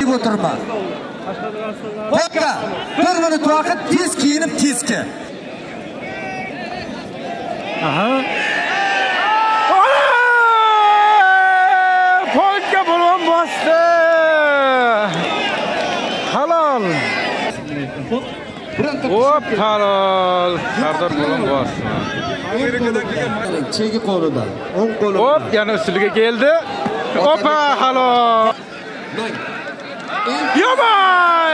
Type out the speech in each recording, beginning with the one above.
deb o'tirman. Pekka, 1 minut vaqt tez kiyinib tezki. Aha. Polka bo'lgan bosdi. Halol. Hop, halol. Sardor bo'lgan bosdi. Chegi qo'lidan, o'ng qo'lidan. Hop, yana ustiga keldi. Opa, halol. Yomay!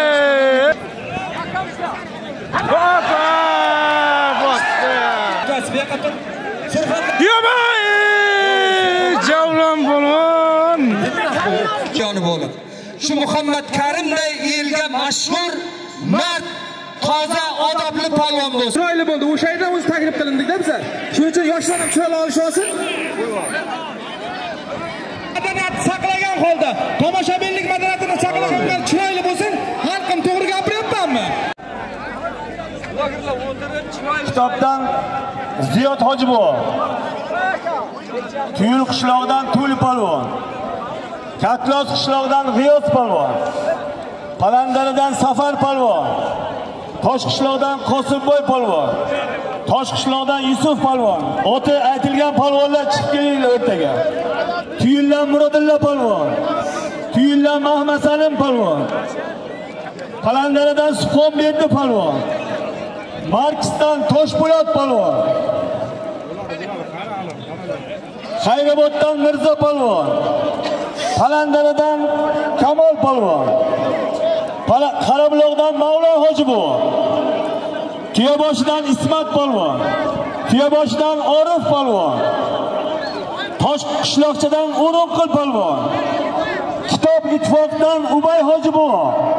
Opa! Bosdi. Yomay! Javlon bo'lgan. Joni bo'lib. Shu Muhammad Karimday elga mashhur, mard, toza, odobli polvon bo'lsin. Chiroyli bo'ldi. O'sha yerdan o'zi taklif qilindik-da bizlar. Shuning uchun yoshlar ham chiroyli olish olsin. Madaniyat saqlagan holda, tomoshabinlik madaniyatini saqlagan holda chiroyli bo'lsin. Xalqim to'g'ri gapiryapmanmi? Kitobdan Ziyod Hojiboy. Tuyul qishlog'idan Tuli polvon. Katlos qishlog'idan G'iyos polvon. Palandaridan Safar polvon. Tosh qishlog'idan Qosimboy polvon. Tosh qishlog'idan Yusuf polvon. Oti aytilgan polvonlar chiqib kelinglar o'rtaga. Tuyuldan Murodilla polvon. Tuyuldan Mahmad Salim polvon. Palandaridan Suxonberdi polvon. Marksdan Toshpo'lat polvon. Xayroboddan Mirzo polvon. Palandaridan Kamol polvon. Qarabuloqdan Mavlon Hojiboy. Tuyaboshidan Ismat polvon. Tuyaboshidan Orif polvon. Tosh qishloqchadan O'rinqil polvon. Kitob ittifoqdan Ubay Hojiboy.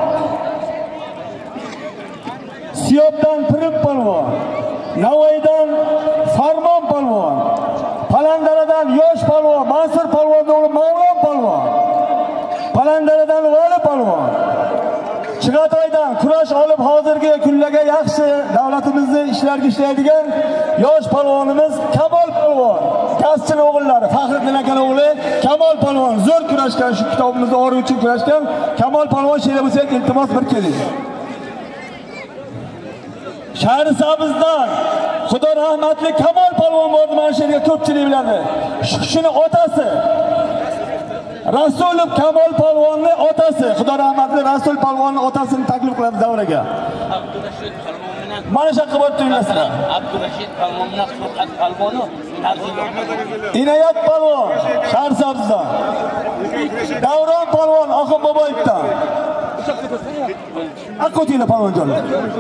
Siyobdan Pirim polvon. Navoiydan Farmon polvon. Palandaradan yosh polvon Mansur polvon o'g'li Mavlon polvon. Palandaradan Vali polvon. Chig'atoydan kurash olib hozirgi kunlarga yaxshi davlatimizning ishlarga ishlaydigan yosh polvonimiz Kamol polvon. Gazchil o'g'illari Faxriddin aka o'g'li Kamol polvon zo'r kurashgan, shu kitobimizni o'ri uchun kurashgan Kamol polvon she'ri bo'lsak iltimos bir keling. Shahri Sabzdan Xudo rahmatli Kamol polvon bo'ldi, mana shu yerga ko'pchilik biladi. Shuni otasi Rasulov Kamol polvonning otasi, Xudo rahmatli Rasul polvonning otasini taklif qilamiz davraga. Abdurashid polvon bilan mana shu qilib tinglasizlar. Abdurashid polvon bilan Furqat polvoni Inoyat polvon Shahri Sabzdan. Davron polvon Oxun Boboyevdan. Akotina polvonjonlar.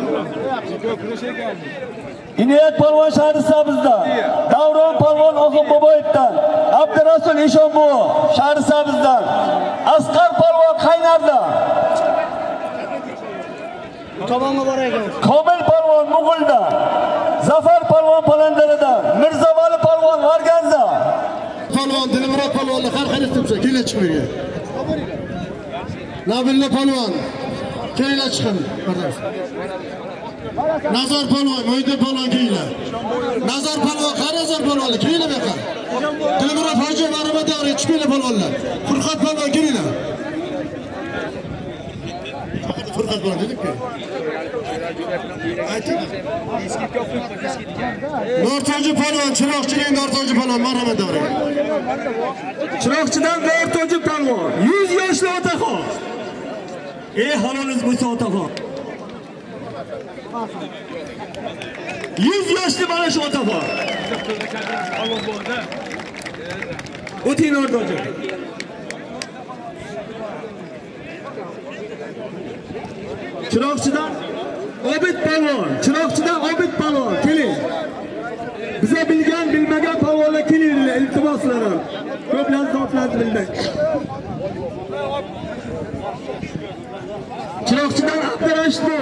Inoyat polvon Shahri Sabzdan. Davron polvon Oxun Boboyevdan. Abdurasul Eshonboy Shahri Sabzdan. Asqar polvon Qaynardan. Tomonga boraylik. Komil polvon Mug'uldan. Zafar polvon Palandaridan. Mirzovali polvon G'arganza. Polvon Dilmurod polvonni har xil istibsa kelib chiqmaydi. Nabilla polvon kelib chiqin. Nazar polvon, Mo'ydin polvon kelinglar. Nazar polvon, Qarazor polvonlar kelinglar bu yoqqa. Dilmurod hoji marhamat davri chiqinglar polvonlar. Furqat polvon kelinglar. Furqat polvon dedik-ku. Nortoji polvon, Chiroqchining Nortoji polvon marhamat davri. Chiroqchidan Nortoji polvon 100 yoshli otaxon. Haloliz bo'lsa otaxon. 100 yoshli mana shu otaxon. O'ting Nortoji. Chiroqchidan Obid polvon, Chiroqchidan Obid polvon keling. Biza bilgan, bilmagan polvonlar kelinglar, iltimoslarim. Ko'plar zotlarni bildik. Chiroqchidan Abdurashid.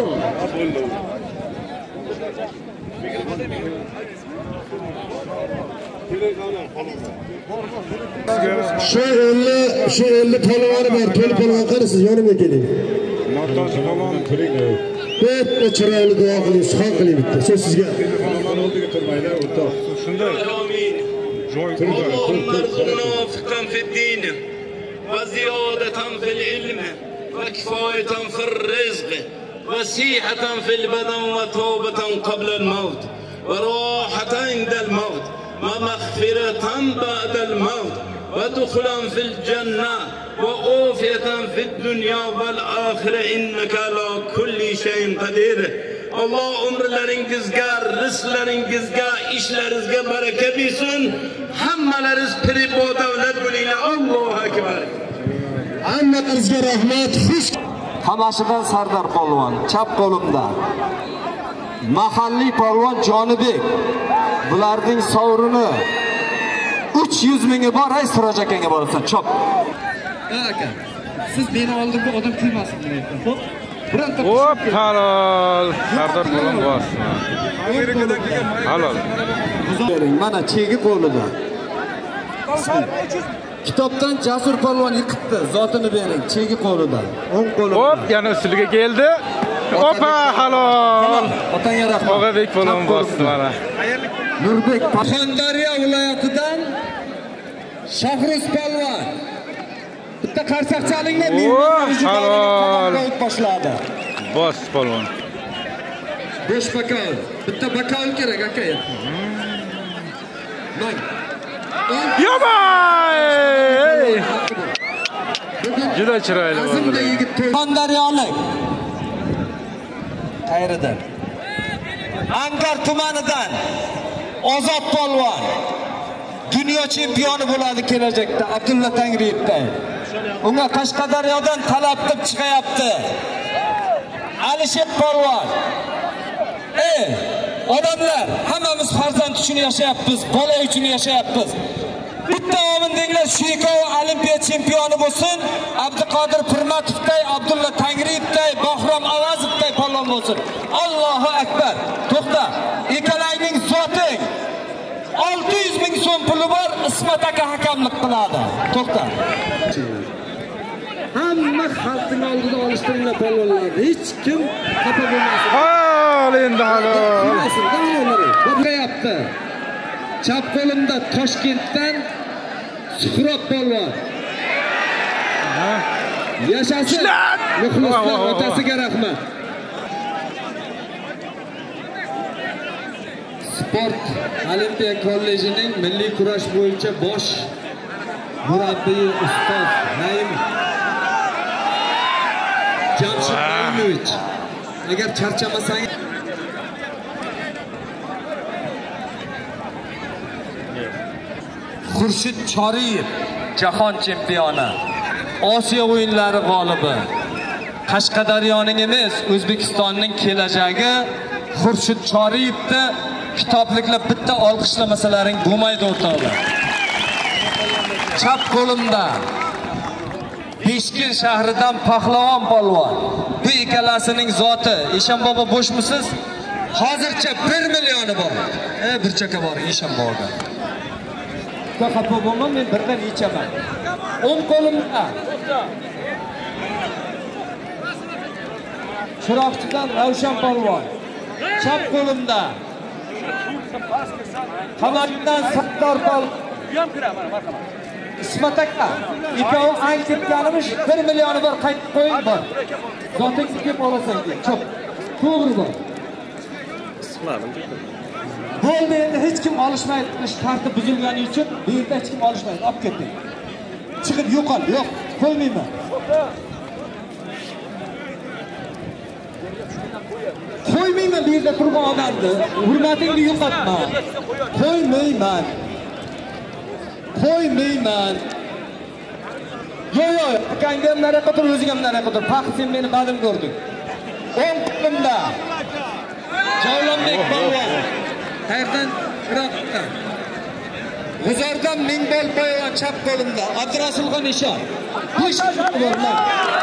Şu 50 polvoni bor, to'li polvon qarasiz, yonimga keling. Nortoji polvon tirik. Bitta chiroyli duo qiling, suxon qiling bitta. So'z sizga. Polvon oldiga turmaylar, o'rtoq. Shunda joy اللهم ارزقنا فقها في الدين وزيادة في العلم وكفاية في الرزق وسيحة في البدن وتوبة قبل الموت وراحة عند الموت ومغفرة بعد الموت ودخلا في الجنة وعافية في الدنيا والآخرة إنك على كل شيء قدير. Allah umrlaringizga, rizqlaringizga, ishlaringizga baraka bersin. Hammalaringiz tirik va davlat bo'linglar. Allohu akbar. Hammangizga rahmat. Tamashidan Sardar polvon, chap qo'limda. Mahalliy polvon Jonibek. Bularning sovrini 300 mingga bor, ay Siroj akaga borsan, chop. Aka, siz meni oldimga odam kuymasin deyapman. Xo'p? Hop, halol. Sardor polvon bos. Halol. Mana chegi qo'lida. Kitobdan Jasur polvon yiqibdi, zotini bering, chegi qo'lida. O'ng qo'lida. Hop, yana ustiga keldi. Opa, halol. Otangga rahmat. Og'abek polvon bosdi mana. Nurbek Surxondaryo viloyatidan Shohruz polvon. Bitta qarsaqchalinglar mehmon boshladi. Bos polvon. Besh bakal. Bitta bakal kerak aka. Mang. Yomay! Juda chiroyli bo'ldi. Surxondaryolik. Qayerdan? Angar tumanidan Ozod polvon. Dunyo chempioni bo'ladi kelajakda Abdulla Tangriyevdan. Unga Qashqadaryodan talab qilib chiqayapti. Alisher polvon. Odamlar, hammamiz farzand uchun yashayapmiz, bola uchun yashayapmiz. Bitta omin denglar, shu ikkovi Olimpiya chempioni bo'lsin. Abduqodir Pirmatovday, Abdulla Tangriyevday, Bahrom Avazovday polvon bo'lsin. Allohu akbar. To'xta. Ikkalangning zoting 600 ming so'm puli bor, Ismat aka hakamlik qiladi. To'xta. Hamma xalqning oldida olishtiringlar polvonlarni. Hech kim xafa bo'lmasin. Hal endi halol. Bo'lyapti. Chap qo'limda Toshkentdan Suhrob polvon. Yashasin. Muxlislar otasiga rahmat. Sport Olimpiya kollejining milliy kurash bo'yicha bosh murabbiyi ustoz Naim Jamshid Naimovich. Agar charchamasangiz Xurshid Choriyev jahon chempioni, Osiyo o'yinlari g'olibi. Qashqadaryoning emas, O'zbekistonning kelajagi Xurshid Choriyevni kitobliklar bitta olqishlamasalaring bo'lmaydi o'rtoqlar. Chap qo'limda Beshkent shahridan Pahlavon polvon. Bu ikkalasining zoti. Eshonbobo bo'shmisiz? Hozircha 1 millioni bor. Bir chaka bor Eshonboboga. Xafa bo'lma, men birdan ichaman. O'ng qo'limda Chiroqchidan Ravshan polvon. Chap qo'limda Qamatdan Sattor polvon. Ismat aka, ikkovi ang ketganimiz 1 millioni bor, qaytib qo'ying bor. Zotingiz kelib olasan deb. Cho'p. To'g'ri bor. Bo'ldi, endi hech kim olishmaydi. Tartib buzilgani uchun bu yerda hech kim olishmaydi. Olib keting. Chiqib yo'qol. Yo'q, qo'ymayman. Qo'ymayman bu yerda turgan odamni. Hurmatingni yo'qotma. Qo'ymayman. Qo'ymayman. Yo'q, akangga ham nariyoqqa tur, o'zingga ham nariyoqqa tur. Faqat sen meni badim ko'rding. O'ng qo'limda Javlonbek polvon. Qayerdan? Iroqdan. G'uzordan Mingbol polvon chap qo'limda. Abdurasulxon Eshon. Bu ishni borman.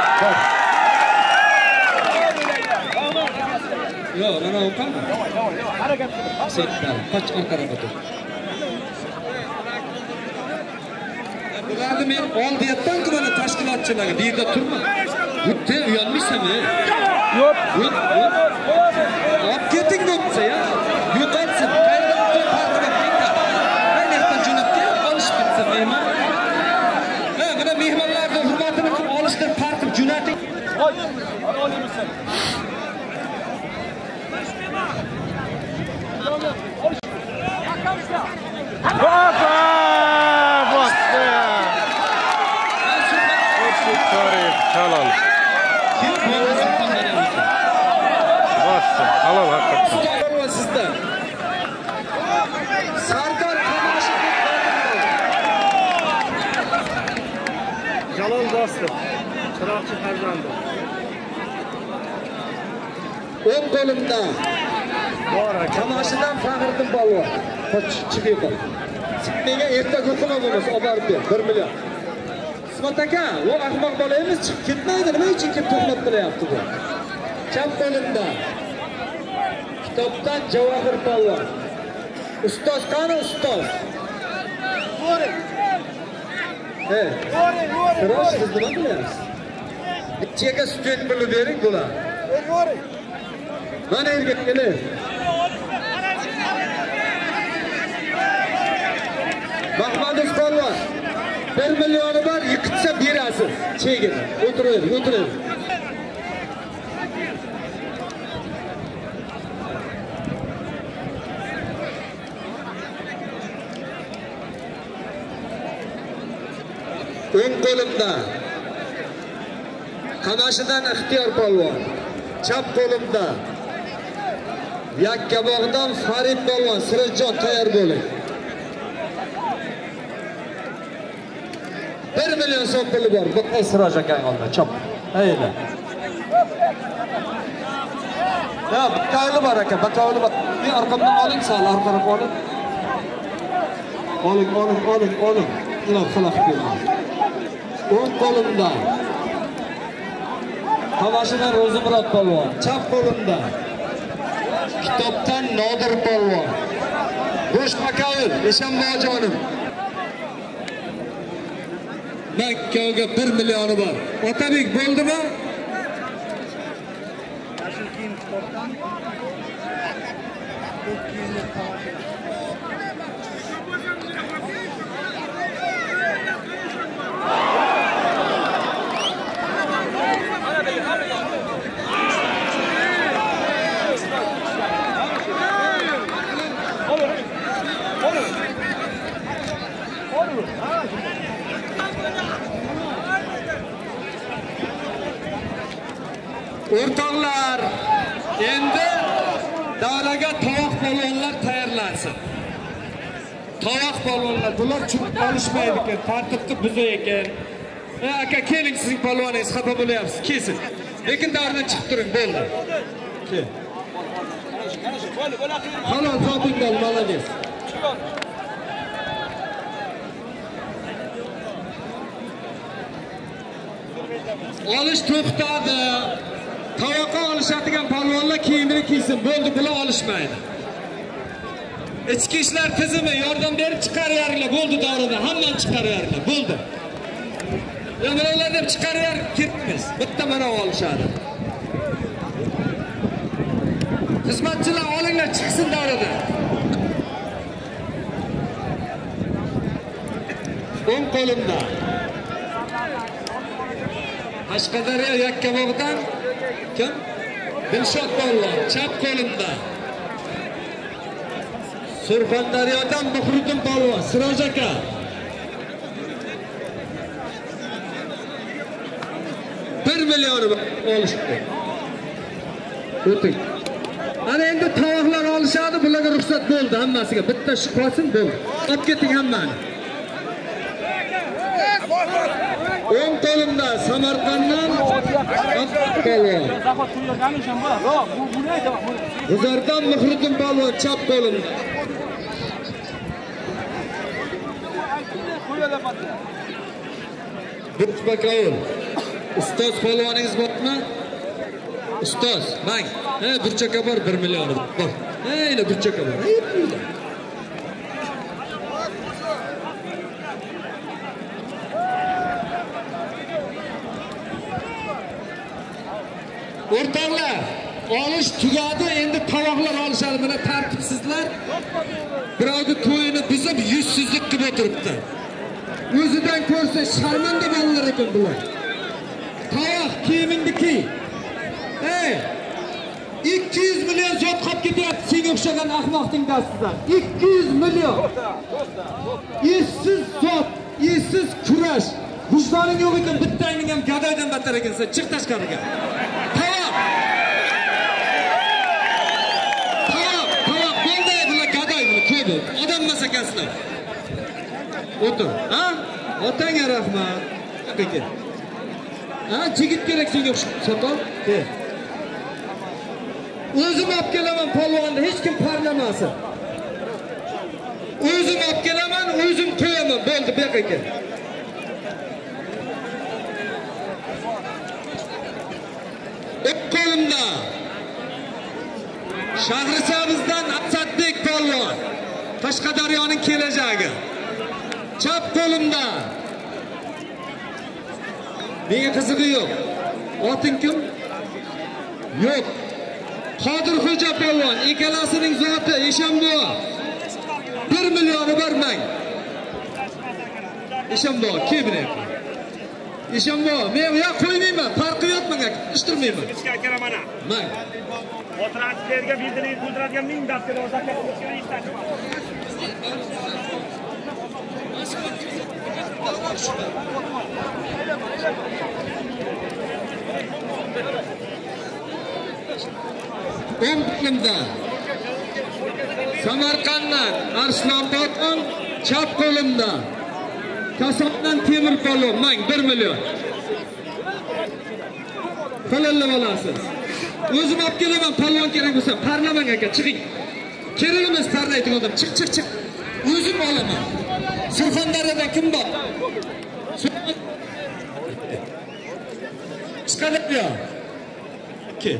Yo'q, mana o'qama. Harakat. Qoch orqaga tur. Bularni men oldiyatdan-ku mana tashkilotchilarga bu yerda turma. Bitta uyalmaysanmi? Yo'q. Olib keting bo'lsa ya. Yo'qotsin. Qayerdan qo'y farqiga ketdi. Qayerdan jo'nab kelib olishib ketsa mehmon. Mana mehmonlarning hurmatini qilib olishdan farqi jo'nating. Jalol Dostov, Chiroqchi farzandi. O'ng qo'limda Kamashidan Faxriddin polvon. Chiqib. Menga ertaga o'qilamiz, olib borib ber, 1 million. Ismat aka, u ahmoq bola emas, chiqib ketmaydi, nima uchun kelib to'xtab qilyapti bu? Chap qo'limda kitobdan Javohir polvon. Ustoz qani ustoz? Sirosh, siz nima qilyapsiz? Ichiga student puli bering bular. Mana yerga keling. Mahmudov polvon 1 millioni bor, yiqitsa berasiz. Chegin. O'tiring, o'tiring. O'ng qo'limda Qamashidan Ixtiyor polvon. Chap qo'limda Yakkabog'dan Farid polvon. Sirajjon, tayyor bo'ling. 1 million so'm puli bor. Bitta Siroj akang oldi. Chop. Hayda. Ya, bitta oyli bor aka, bitta oyli bor. Men orqamdan oling, sal orqaroq oling. Oling. Ular xilaf keldi. O'ng qo'limda Qamashidan Ro'zimurod polvon. Chap qo'limda kitobdan Nodir polvon. Bo'sh Makail, Eshanbojonim. Makkaga 1 millioni bor. Otabek bo'ldimi? O'rtoqlar, endi davraga tovoq polvonlar tayyorlansin. Tovoq polvonlar, bular churib olishmaydi ekan, tartibni buzay ekan. Aka, keling, sizning polvoningiz xafa bo'lyapsiz, kelsin. Lekin davradan chiqib turing, bo'ldi. Kel. Xolos, topinglar, malades. Olish to'xtadi. Tovoqqa olishadigan polvonlar kiyimini kiysin. Bo'ldi, bular olishmaydi. Ichki ishlar tizimi yordam berib chiqararinglar. Bo'ldi, davrada hammani chiqararinglar. Bo'ldi. Nimalar deb chiqarar ketmiz. Bitta mana olishadi. Xizmatchilar olinglar, chiqsin davrada. O'ng qo'limda Qashqadaryo Yakkabog'dan kim? Dilshod polvon. Chap qo'limda Surxondaryodan Muhriddin polvon. Siroj aka. Millioni olishdi. O'ting. Ana endi tovoqlar olishadi, bularga ruxsat bo'ldi hammasiga. Bitta shu qolsin bo'ldi. Olib keting hammani. O'ng qo'limda Samarqanddan polvon. G'uzordan Muhriddin polvon chap qo'limda. Bitbakavul. Ustoz polvoningiz bormi? Ustoz, mang. Burchaka bor 1 million bor. Eyla burchaka bor. O'rtoqlar, olish tugadi, endi tovoqlar olishadi. Mana tartibsizlar birovni to'yini buzib, yuzsizlik qilib o'tiribdi. O'zidan ko'rsa sharmanda bolalar ekan bular. Tovoq kiyimingni kiy, chiqing. 200 million zot qolib ketyapti senga o'xshagan ahmoqning dastidan. 200 million. Essiz zot, essiz kurash. Vijdoning yo'q ekan, bittangning ham gadoydan battar ekansan. Chiq tashqariga. Tamom. Bo'ldi, bular gadoy, bular ko'di. Odam emas ekansizlar. O'tir. Ha? Otangga rahmat. Aka. Ha, jigit kerak senga o'xshab. Soqol. Kel. O'zim olib kelaman polvonni, hech kim parlamasin. O'zim olib kelaman, o'zim qo'yaman. Bo'ldi, bu yoqqa kel. Qo'limda Shahrisabzdan Asadbek polvon, Qashqadaryoning kelajagi. Chap qo'limda. Menga qizig'i yo'q. Oting kim? Yo'q. Qodirxo'ja polvon, ikkalasining zoti Eshonboy. 1 millionni bermang. Eshonboy, kim bilan? Eshonboy, men yo'q qo'ymayman, farqi yo'q menga, ishtirmayman. Ishga kelaman. Mang. Transferga bildirib bildiradigan 1000 daftar zakot qilishga ishlatib. Qo'mda Samarqanddan Arslon polvon, chap qo'limda Kasobdan Temir polvon, mang 1 million. Qo'lalla olasiz. O'zim olib kelaman, polvon kerak bo'lsa, parlament aka, chiqing. Kerak emas parlaydigan odam, chiq. O'zim olaman. Surxondaryodan kim bor? Chiqadi-ya. Ke.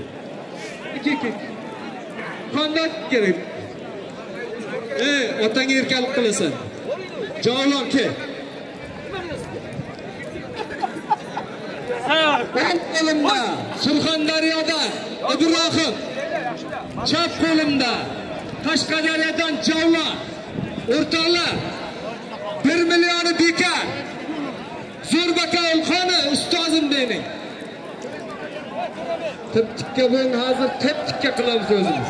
Qanday kerak? Otangga erkalik qilasan. Javlon ke. Qo'limda Surxondaryoda Ibrohim. Chap qo'limda Qashqadaryodan Javlon. O'rtoqlar 1 millionni bekar. Zo'rbaka Ulxoni ustozim mening. Tip-tikka bilan hozir tip-tikka qilamiz o'zimiz.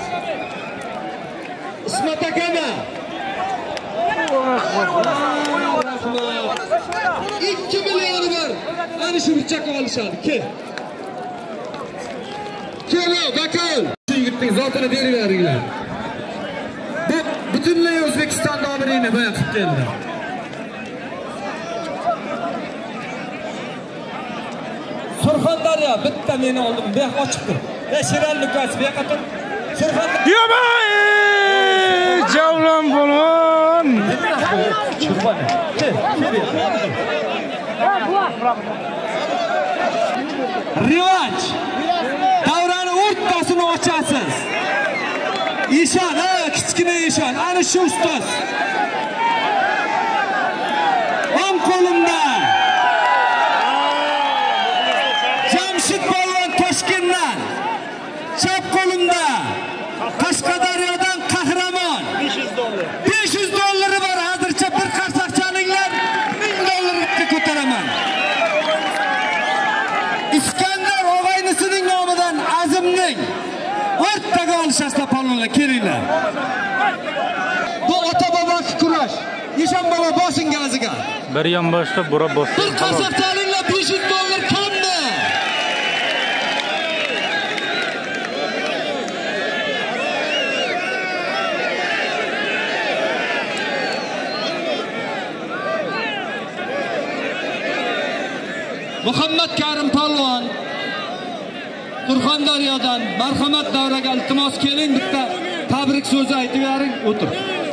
Ismat akama. 2 millioni bor. Ana shu burchakka olishadi. Kel. Kelo, bakal. Shu yigitning zotini beraveringlar. Bu butunlay O'zbekiston nomirini bayon qilib keldi. Surxondaryo bitta meni oldim, bu yoq ochiqdir. Sherali Lukas, bu yoqqa tur. Surxondaryo. Yomay! Javlon polvon. Churmani. Revanch. Davrani o'rtasini ochasiz. Eshon, kichkina Eshon, ana shu ustoz. O'ng qo'limda Jamshid polvon Toshkentdan, chap qo'limda Qashqadaryodan Qahramon. 500 dollari bor, hozircha bir qarsak chalinglar, 1000 dollarga ko'taraman. Iskandar og'aynisining nomidan Azimning o'rtaga olishasizlar polvonlar, kelinglar. Bu ota bobosi kurash. Eshon bobo bosin gaziga. Bir yon boshqa burab bosdi. Bir qarsak chalinglar, 500 dollar kammi? Muhammad Karim polvon Surxondaryodan marhamat davraga iltimos keling, bitta tabrik so'zi aytib bering. O'tir.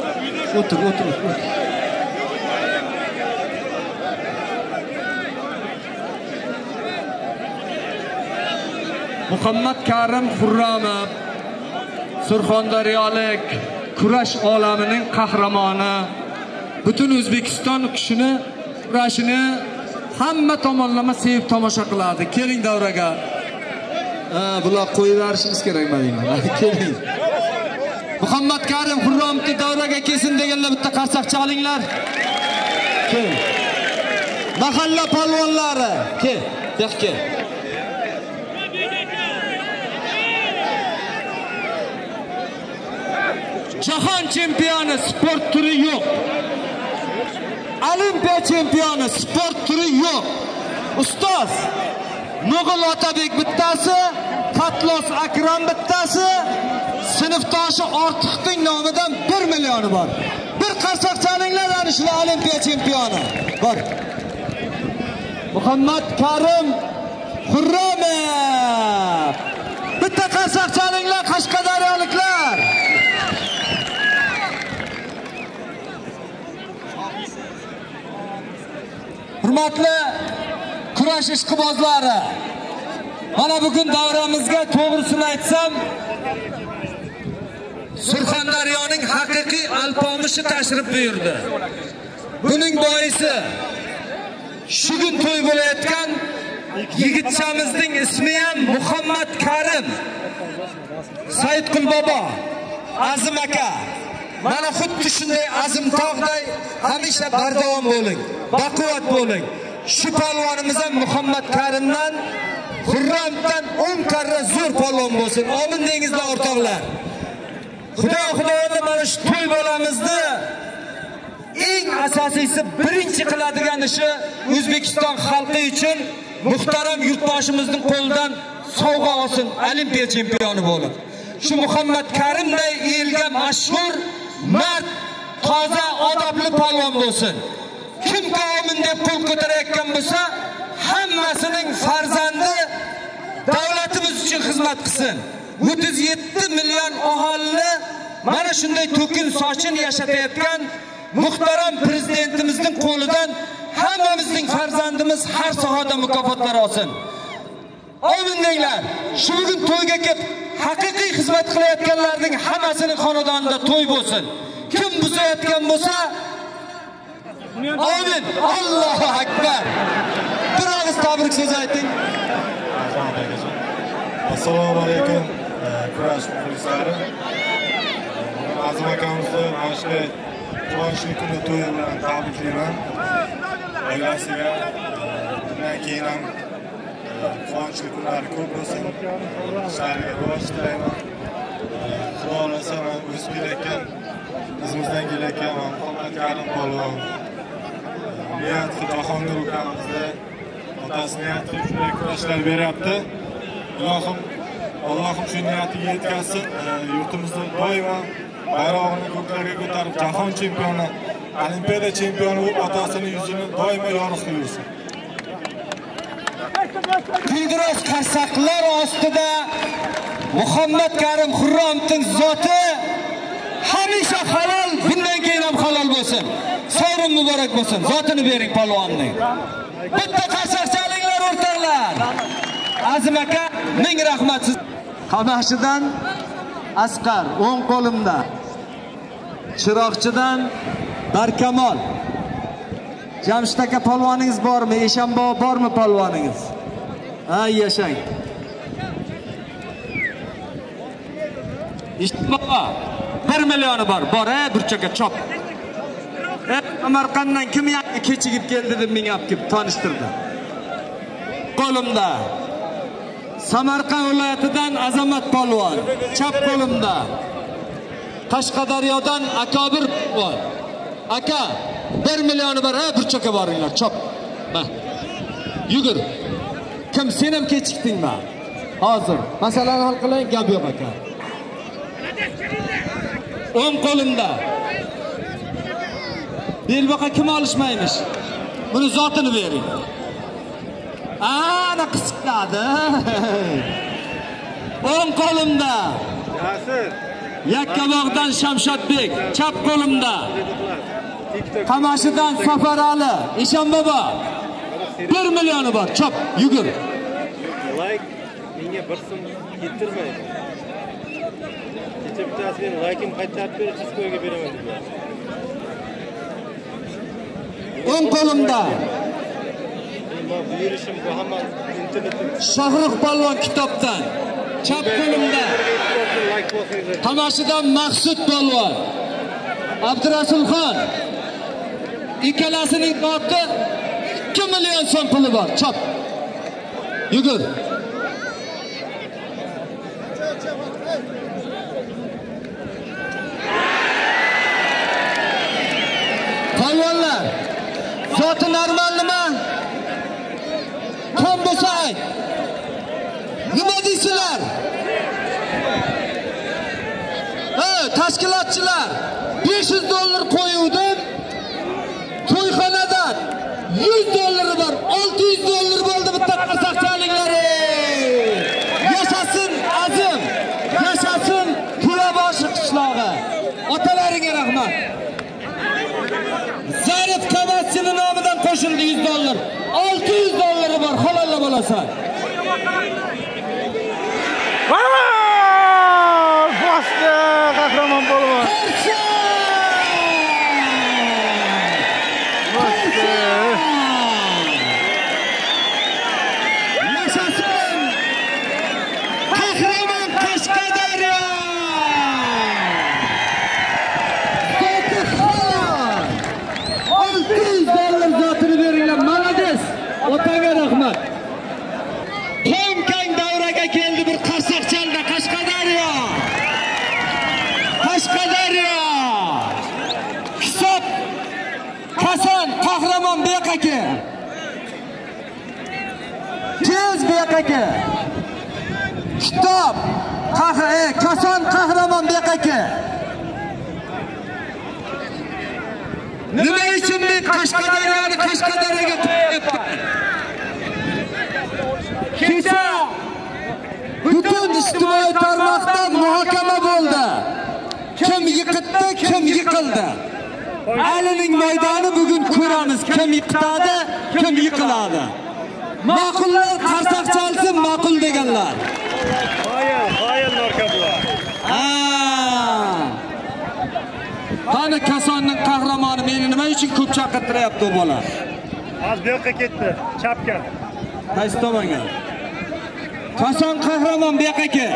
Muhammad Karim Xurramov Surxondaryolik kurash olamining qahramoni, butun O'zbekiston kurashini hamma tomonlama sevib tomosha qiladi. Keling davraga. Bular qo'yib berishimiz kerak deyman. Keling. Muhammad Karim Xurramovni davraga kelsin deganlar bitta qarsak chalinglar. Kel. Mahalla polvonlari, kel. Kel. Jahon chempioni sport turi yo'q. Olimpiya chempioni sport turi yo'q. Ustoz Mo'g'ul Otabek bittasi, Fatlos Akram bittasi, sinfdoshi Ortiqning nomidan 1 millioni bor. Bir qarsak chalinglar ana shu Olimpiya chempioni. Bor. Muhammad Karim Xurramov. Bitta qarsak chalinglar Qashqadaryoliklar. Hurmatli kurash ishqibozlari, mana bugun davramizga to'g'risini aytsam, Surxondaryoning haqiqiy alpomishi tashrif buyurdi. Buning boisi shu kun to'y bo'layotgan yigitchamizning ismi ham Muhammad Karim. Saidqul bobo, Azim aka. Mana xuddi shunday azimtog'day hamisha bardavom bo'ling, baquvvat bo'ling. Shu palvonimiz ham Muhammad Karimdan, Xurramdan 10 karra zo'r palvon bo'lsin. Amin dengizlar o'rtoqlar. Xudo mana shu to'y bolamizni eng asosiysi birinchi qiladigan ishi O'zbekiston xalqi uchun muhtaram yurtboshimizning qo'lidan sovg'a olsin, Olimpiya chempioni bo'lib. Shu Muhammad Karimday elga mashhur, mard, toza, odobli palvon bo'lsin. Kim qavmin deb qo'l ko'tarayotgan bo'lsa, hammasining farzandi davlatimiz uchun xizmat qilsin. 37 million aholini mana shunday to'kin sochin yashatayotgan muhtaram prezidentimizning qo'lidan hammamizning farzandimiz har sohada mukofotlar olsin. Amin denglar. Shu bugun to'yga kelib haqiqiy xizmat qilayotganlarning hammasining xonadonida to'y bo'lsin. Kim buzayotgan bo'lsa, amin. Allohu akbar. Bir og'iz tabrik so'z ayting. Assalomu alaykum. Kurash muxlislari. Azim akamizni mana shu quvonchli kunda to'yi bilan tabriklayman. Oilasiga bundan keyin ham quvonchli kunlari ko'p bo'lsin. Shahriga bosh tilayman. Xudo xolasa o'sib kelayotgan, bizimizdan kelayotgan Muhammad Karim polvon, Niyatli Jahongir ukamizni otasi Niyatli shunday kurashlar beryapti. Allohim shu niyatiga yetkazsin. Yurtimizni doimo bayrog'ini ko'klarga ko'tarib, jahon chempioni, Olimpiada chempioni bo'lib, otasining yuzini doimo yorug' qilsin. Guldiroz qarsaqlar ostida Muhammad Karim Xurramovning zoti hamisha halol, bundan keyin ham halol bo'lsin. Sovrin muborak bo'lsin. Zotini bering polvonning. Bitta qarsaq chalinglar o'rtoqlar. Azim aka, ming rahmat. Qamashidan Asqar o'ng qo'limda. Chiroqchidan Barkamol. Jamshid aka polvoningiz bormi? Eshanbo bormi polvoningiz? Ay yashang. Ishtiboq 1 millioni bor. Bor-a, burchaga chop. Samarqanddan kim yangi kechigib keldi deb menga olib kelib tanishtirdi. Qo'limda Samarqand viloyatidan Azamat polvon, chap qo'limda. Qashqadaryodan Akobir polvon. Aka, 1 millioni bor, ha, burchaga boringlar, chop. Ha. Yugur. Kim sen ham kechikdingmi? Hozir masalani hal qiling, gap yo'q aka. O'ng qo'limda. Belbaqa kim olishmaymish? Buni zotini bering. Ana qisqadi. O'ng qo'limda. Yasir. Yakkabog'dan Shamshodbek, chap qo'limda. Qamashidan Safarali, Eshonbobo. 1 millioni bor, chop, yugur. Like menga 1 so'm yetirmaydi. Kecha bittasiga like'im qaytarib berib, chiskoyga beraman dedilar. O'ng qo'limda. Buyurishim bu hamma internetim. Shohruh polvon kitobdan. Chap qo'limda. Qamashidan Maqsud polvon. Abdurasulxon. Ikkalasining noti 2 million so'm puli bor. Chop. Yugur. Zoti normalmi? Kom bo'lsa ayt. Nima deysizlar? Tashkilotchilar $500 qo'yuvdim. To'yxonadan $100 bor, $600 bo'ldi bitta qarsaqchalinglari. Yashasın Azim, yashasın Tuyaboshi qishlog'i. Otalaringga rahmat. Zarif Kavatchini nomidan qo'shildi $100. $600 bor, halolla bo'lasan. Boshqa qahramon polvon. Yashasın qahramon Qashqadaryo. $600 zotini beringlar. Malades. Otaga rahmat. Qomkang davraga keldi bir qarsaqchalda Qashqadaryo. Qashqadaryo. Hisob Hasan qahramon Beqaka. Tez Beqaka. Kitob Kason qahramon Beqaka. Nima uchun men Qashqadaryoni Qashqadaryoga qo'yapman? Kecha butun ijtimoiy tarmoqda muhokama bo'ldi. Kim yiqitdi, kim yiqildi? Alining maydoni bugun ko'ramiz, kim yiqitadi, kim yiqiladi. Ma'qullar qarsoq chalsin, ma'qul deganlar. Qoyil norkablar. Qani Kasonning qahramoni meni nima uchun ko'p chaqirtiryapti bu bola? Az bu yoqqa ketdi, chapga. Qaysi tomonga? Kason qahramon bu yoqqa kel.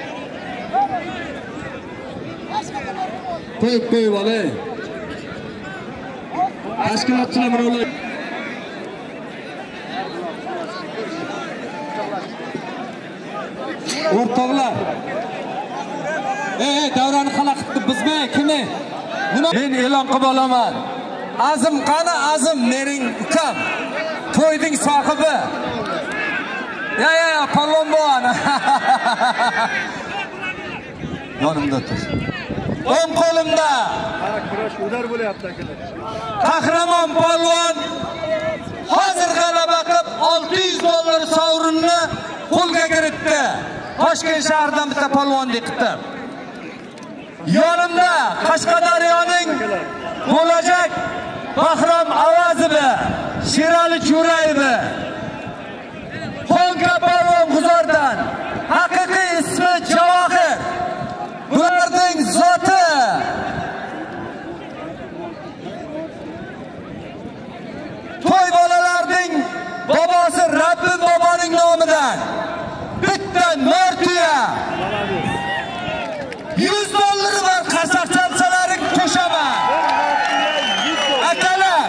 Qo'yib olay. Tashkilotchilar birovlar. O'rtoqlar. Davrani xalaqitni buzmay, kimi? Nima? Men e'lon qilib olaman. Azim qani? Azim mering ukam. To'yning sohibi. Ya, palvon bo'g'an. Yonimda tur. O'ng qo'limda. Kurash udar bo'lyapti akalar. Qahramon palvon hozir g'alaba qilib $600 sovrinni qo'lga kiritdi. Toshkent shahridan bitta palvon yiqitdi. Yonimda Qashqadaryoning bo'lajak Bahrom Avazovi, Sherali Jo'rayevi, Xonka palvon G'uzordan, haqiqiy ismi Javohir. Bularning zoti to'y bolalarning bobosi Rabbim boboning nomidan bitta Nortuya $100 var qarsaqchalsalaring qo'shaman. Akalar,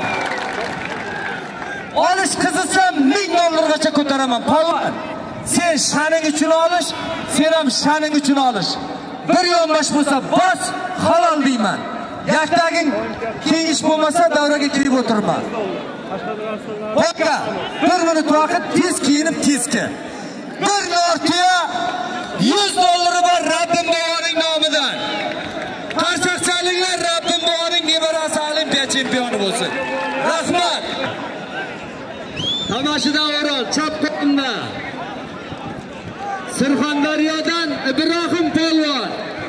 olish qizisam $1000 gacha ko'taraman. Palvon, sen shaning uchun olish, sen ham shaning uchun olish. Bir yondosh bo'lsa bos, halol deyman. Yaktaging kengish bo'lmasa davraga kirib o'tirman. Paka, 1 minut vaqt tez kiyinib tezki. Bir Nortuya $100 var Rabbim boboning nomidan. Qarsaqchalinglar Rabbim boboning nevarasi Olimpiya chempioni bo'lsin. Rahmat. Tomoshadan O'rol chap qo'limda. Surxondaryodan Ibrohim polvon.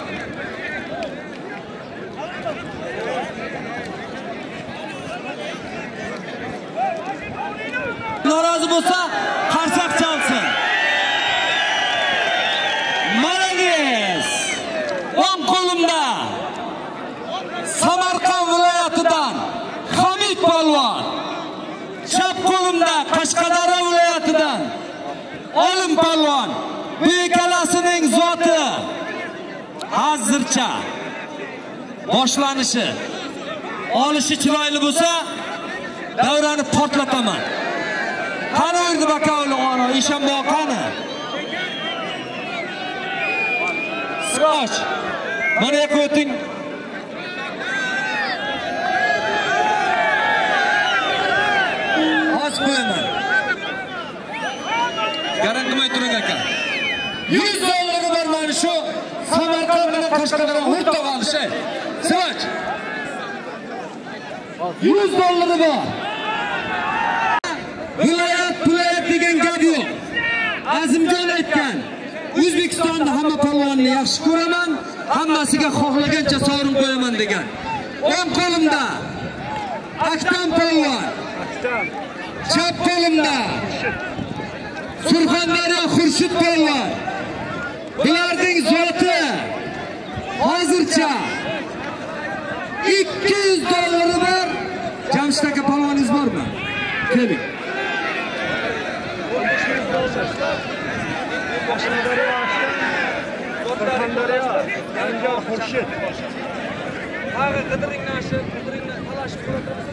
Norozi bo'lsa qarsoq chalsin. Malades. O'ng qo'limda Samarqand viloyatidan Hamid polvon. Chap qo'limda Qashqadaryo viloyatidan Olim polvon. Bu ikkalasining zoti hozircha boshlanishi. Olishi chiroyli bo'lsa davrani portlataman. Qani o'rdi bakovli ona, Eshonboy qani? Siroj. Mana yoqqa o'ting. 100 dollari bor mana shu Samarqand bilan Qashqadaryo o'rtoq olishi. Sivach. 100 dollari bor. Viloyat degan gap yo'q. Azimjon aytgan. O'zbekistonda hamma polvonni yaxshi ko'raman, hammasiga xohlagancha sovrin qo'yaman degan. O'ng qo'limda Aktam polvon. Chap qo'limda Surxondaryo Xurshid polvon. Bularning zoti hozircha 200 dollari bor. Jamshid aka polvoningiz bormi? Keling. Surxondaryo, Andijon, Xurshid. Haqi qidiringni talashib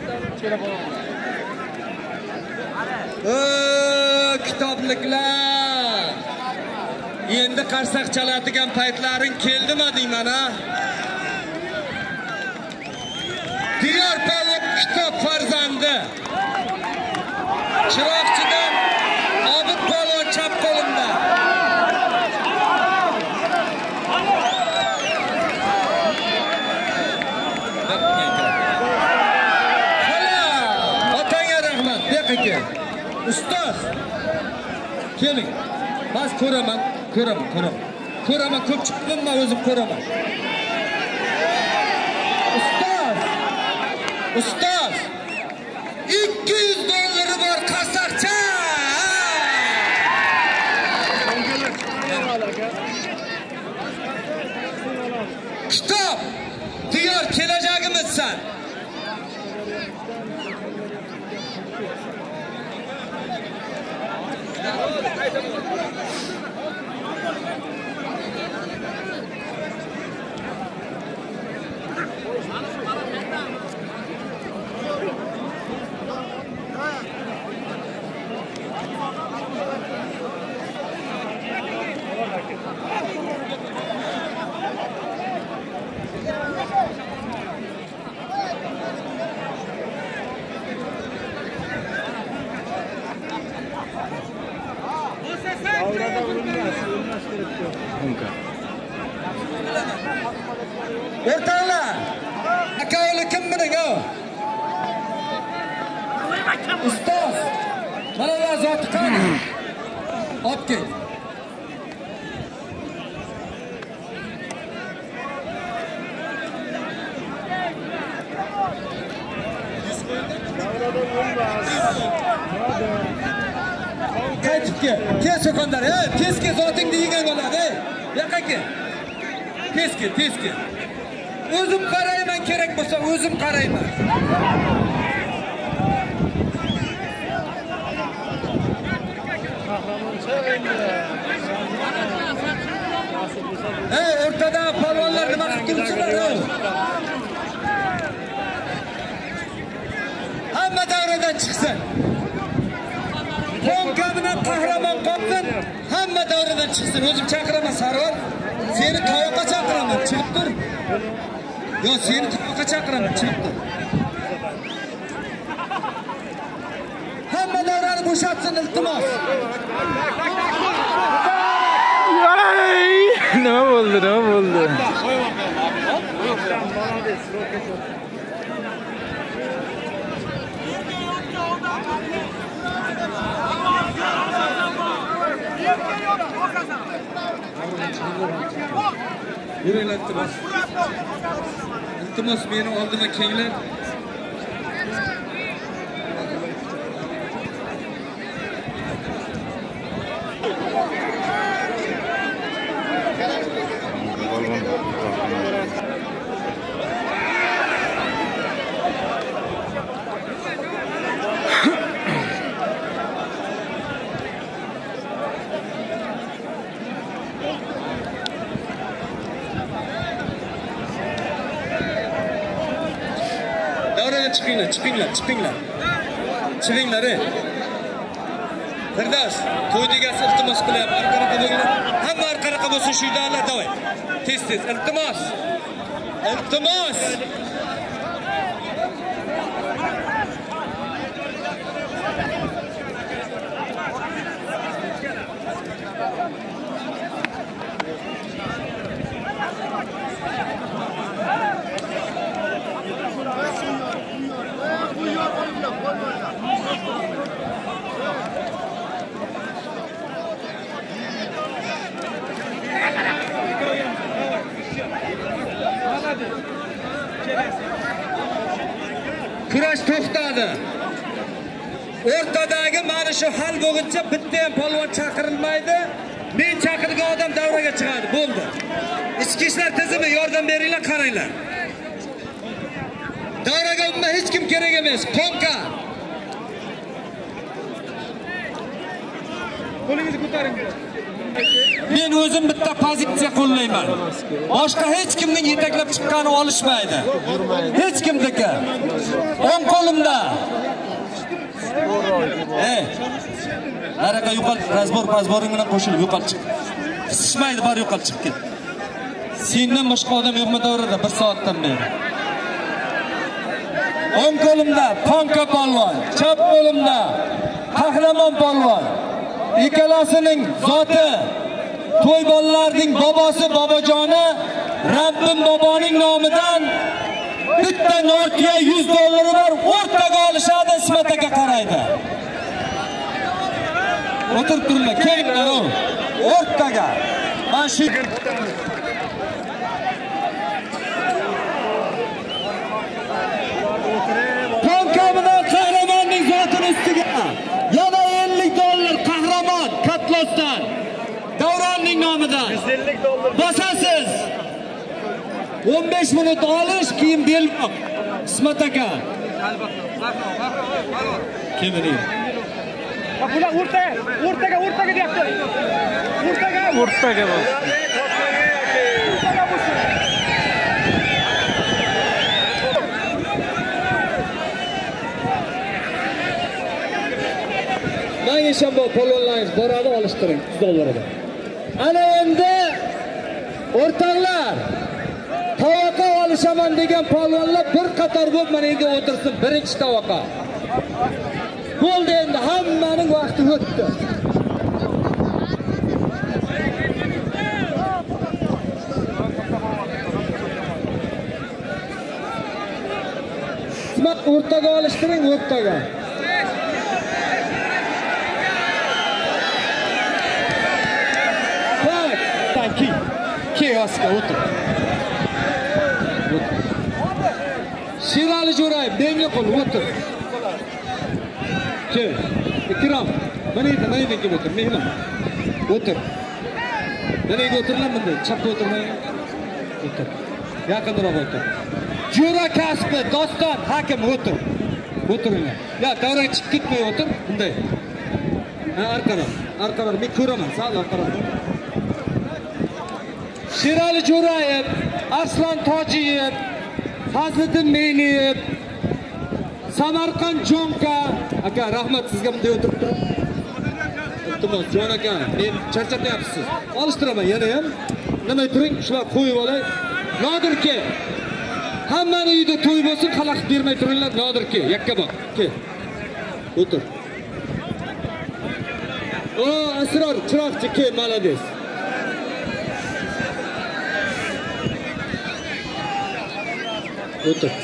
ko'rib kitobliklar. Endi qarsak chaladigan paytlaring keldimi deyman ha? Diyor polvon kitob farzandi. Chiroqchidan Obid polvon chap qo'limda. Otangga rahmat, aka. Ustoz. Keling. Bas ko'raman. Ko'raman, ko'p chiqdimmi o'zim ko'raman. Ustoz. 200 dollari bor qarsaqcha. Kitob. Diyor kelajagimizsan. O'rtoqlar, aka-o'g'li kim biling o? Ustoz. Mana ular zoti qani? Olib kel. Qaytib kel. Kel Surxondaryo. Tez kel, zotingni yegan bo'ladi. Yoqqa kel. Tez kel. O'zim qarayman, kerak bo'lsa o'zim qarayman. O'rtada polvonlar nima qilib turibsizlar? Hamma davradan chiqsin. Qo'ngamidan qahramon qopsin, hamma davradan chiqsin. O'zim chaqiraman Sarvar. Seni tovoqqa chaqiraman, chiqib tur. Yo, seni tovoqqa chaqiraman, chiqib tur. Hamma davrani bo'shatsin, iltimos. Nima bo'ldi? Yuringlar, iltimos. Iltimos, meni oldima kelinglar. Chiqinglar. Firdaus, to'y degasi iltimos qilyapti. Orqaroqqa bo'linglar. Hamma orqaroqqa bo'lsin shu yerdalar, davay. Tez, iltimos. Kurash to'xtadi. O'rtadagi mana shu hal bo'lguncha bitta ham polvon chaqirilmaydi. Men chaqirgan odam davraga chiqadi. Bo'ldi. Ichki ishlar tizimi yordam beringlar, qaranglar. Davraga umuman hech kim kerak emas. Konka. Qo'lingizni ko'taring. Men o'zim bitta pozitsiya qo'llayman. Boshqa hech kimning yetaklab chiqqani olishmaydi. Hech kimniki. O'ng qo'limda. Naraqa yo'qol, razboring bilan qo'shilib yo'qol chiq. Qisishmaydi, bor yo'qol chiqib ket. Sendan boshqa odam yo'qmi davrada 1 soatdan beri? O'ng qo'limda Konka polvon, chap qo'limda Qahramon polvon. Ikkalasining zoti to'y bolalarning bobosi bobojoni Rabbim boboning nomidan bitta Nortiya $100 bor, o'rtaga olishadi, Ismat aka qaraydi. O'tirib turma, kelinglar o'rtaga. Mana shu Konka bilan Qahramonning zotini ustiga yana $50 Qahramon Katlosdan Davronning nomidan bosasiz. 15 minut olish, keyin belboq. Ismat aka. Keling. Bular o'rtaga deyapti. O'rtaga bos. Mana shambo polvonlaringiz boradi, olishtiring $100 Ana endi o'rtoqlar, tavoqa olishaman degan polvonlar bir qator bo'lib mana yerga o'tirsin, birinchi tavoqa. Bo'ldi, endi hammaning vaqti o'tdi. Ismat o'rtaga olishtiring, o'rtaga. Kiyosga o'tir. Sherali Jo'rayev, menga qo'l o'tir. Kel. Ikrom, mana yerga kelib o'tir, mehmon. O'tir. Mana yerga o'tirlar bunday, chapga o'tirmang. O'tir. Yaqinroq o'tir. Jo'ra kasbi, Doston, hakim o'tir. O'tiringlar. Ya, davraga chiqib ketmay o'tir, bunday. Arqaroq, men ko'raman, sal arqaroq. Sherali Jo'rayev, Aslon Tojiyev, Fazliddin Meyliyev, Samarqand Jonka aka, rahmat sizga bunday o'tirib turib. Iltimos Jon aka, men charchatyapsiz. Olishtiraman yana ham. Nima turing, shular qo'yib olay. Nodirki, hammani uyda to'y bo'lsin, xalaqit bermay turinglar. Nodirki, yakka bor. Kel. O'tir. O, Asror Chiroqchi, kel, malades. O'tir.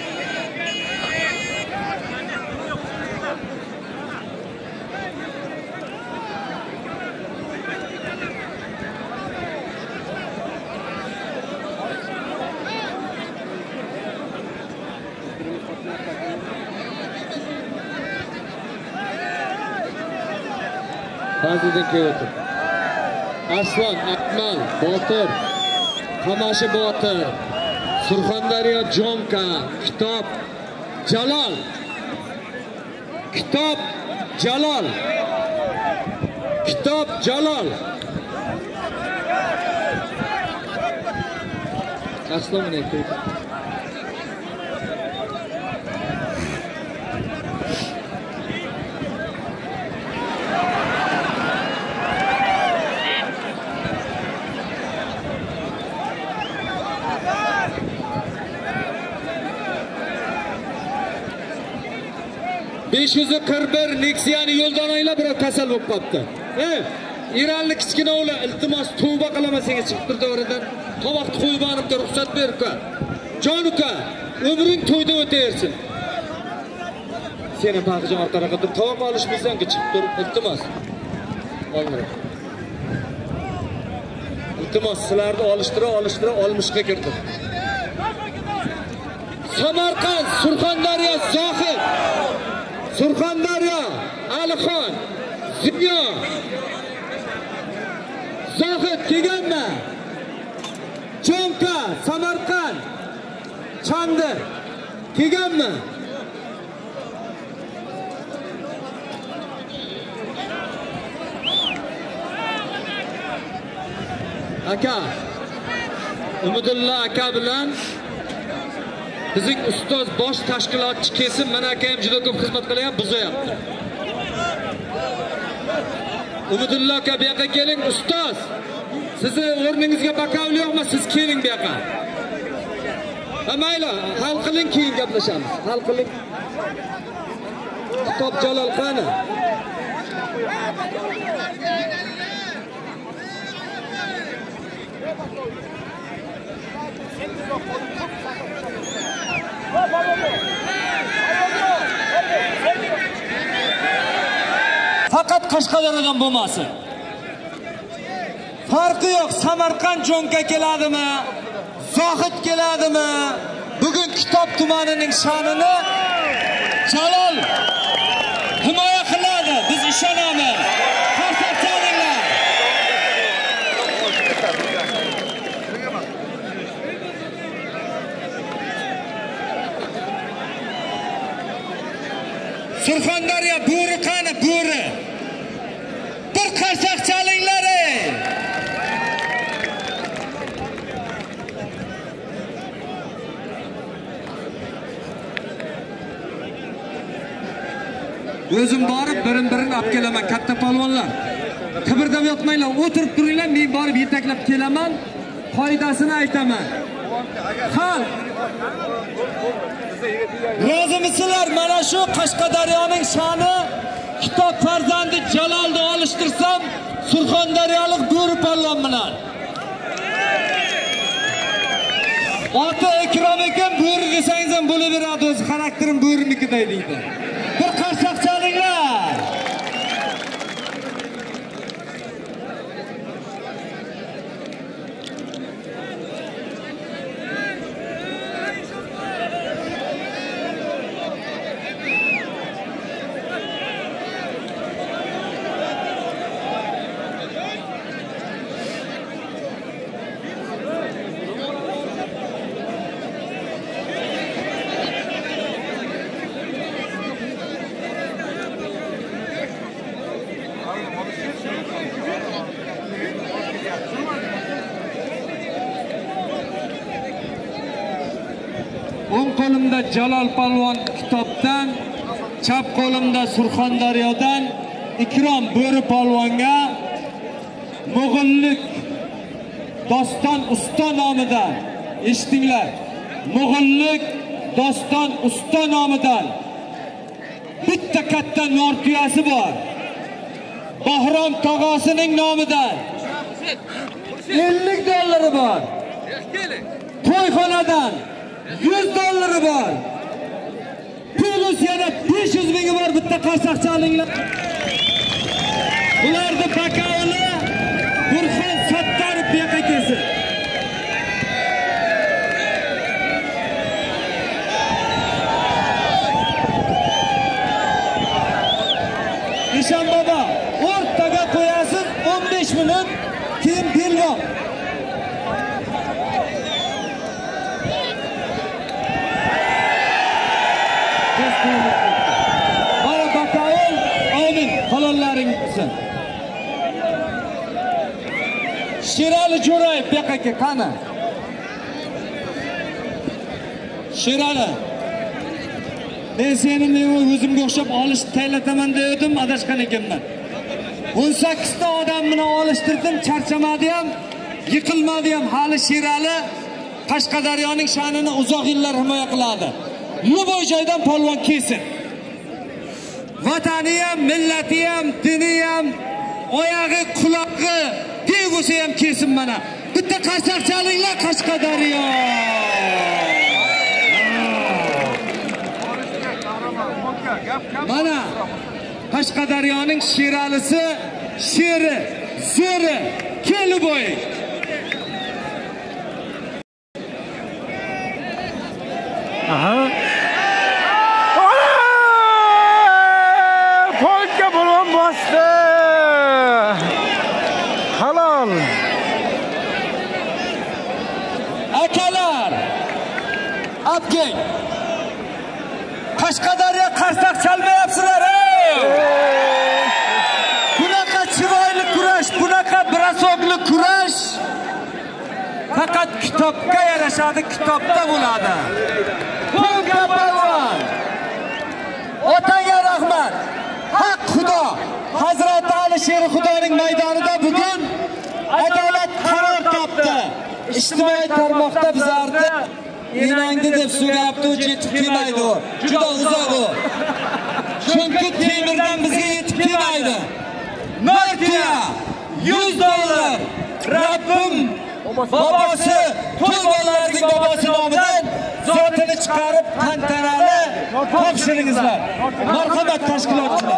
Fazliddin o'tir. Aslon, Akmal, Botir, Qamashi Botir, Surxondaryo Jonka, Kitob Jalol. Kitob Jalol. Kitob Jalol. Assalomu alaykum. $541 Nexia'ni yo'ldan oylab birov kasal bo'lib qolibdi. Iranlik kichkina o'g'li, iltimos tavba qilaman senga chiqib turdi o'radan. Tovoqni qo'yib olibdi, ruxsat ber uka. Jon uka, umring to'yda o'taversin. Seni paqijon orqaroqqa tur, tovoq olishmaysan-ki chiqib tur, iltimos. Olmay. Iltimos sizlarni olishtira olmishga kirdim. Samarqand, Surxondaryo Zohid, Surxondaryo Alixon, Ziyo, Zohid kelganmi? Jonka, Samarqand, Chandir kelganmi? Aka, Umidullo aka bilan bizning ustoz bosh tashkilotchi kesim mana aka ham juda ko'p xizmat qilyapti, buzyapti. Umidullo aka bu yoqqa keling, ustoz. Sizni o'rningizga bakovli yo'qmi? Siz keling bu yoqqa. Mayli, hal qiling, keyin gaplashamiz. Hal qiling. Kitob Jalol qani? Faqat Qashqadaryodan bo'lmasin. Farqi yo'q, Samarqand Jonka keladimi? Zohid keladimi? Bugun Kitob tumanining sha'nini Jalol himoya qiladi. Biz ishonamiz. Qarsakcharinglar. Surxondaryo bo'ri qani, bo'ri. Bir qarsak chalinglar. O'zim borib birin-birini olib kelaman, katta polvonlar. Qibirdab yotmanglar, o'tirib turinglar, men borib yetaklab kelaman, qoidasini aytaman. Xalq, rozimisizlar? Mana shu Qashqadaryoning sha'ni Kitob farzandi Jalolni olishtirsam, Surxondaryolik bo'ri polvon bilan. Ota Ikrom ekan, bo'ri desangiz ham bo'laveradi, o'z xarakterim bo'rinikiday deydi. Bir qarsak chalinglar. O'ng qo'limda Jalol polvon Kitobdan, chap qo'limda Surxondaryodan Ikrom bo'ri polvonga Mo'g'ullik doston usta nomidan, eshitinglar, Mo'g'ullik doston usta nomidan bitta katta nortuyasi bor. Bahrom tog'asining nomidan $50 bor. To'yxonadan $100 bor. Plus yana 500 ming bor. Bitta qarsak chalinglar. Bularni bakovuli Burxon Sattarov bu yoqqa kelsin. Nishon bobo, o'rtaga qo'yasiz 15 minut, keyin belvoq. Mana bakovul, amin, qalollaring bo'lsin. Sherali Jo'rayev bu yoqqa qani? Sherali, men seni o'zimga o'xshab olish taylataman dedim, adashgan ekanman. 18 ta odam bilan olishtirdim, charchamadi ham, yiqilmadi ham. Hali Sherali Qashqadaryoning sha'nini uzoq yillar himoya qiladi. Luboy joydan polvon kelsin. Vatani ham, millati ham, dini ham, oyog'i, quloqi, degusi ham kelsin mana. Bitta qarsak chalinglar Qashqadaryo. Mana Qashqadaryoning Sheralisi, sheri, zo'ri, Keluboy. Aha. ol. Akalar, abgeng. Qashqadaryo qarsak chalmayapsizlar. Bunaqa chiroyli kurash, bunaqa birasog'li kurash faqat kitobga yarashadi, kitobda bo'ladi. Bunga palvon. Otanga rahmat. Haq Xudo, Hazrat Ali Sher Xudoning maydonida bugun adolat qaror topdi. Ijtimoiy tarmoqda bizlarni enangdi deb so'rayapti, yetib kelmaydi u. Juda uzoq u. Chunki temirdan bizga yetib kelmaydi. Nortiya $100. Rabbim bobosi, to'ylarning bobosi nomidan zotini chiqarib tantanali topshiringizlar. Marhamat tashkilotchilar.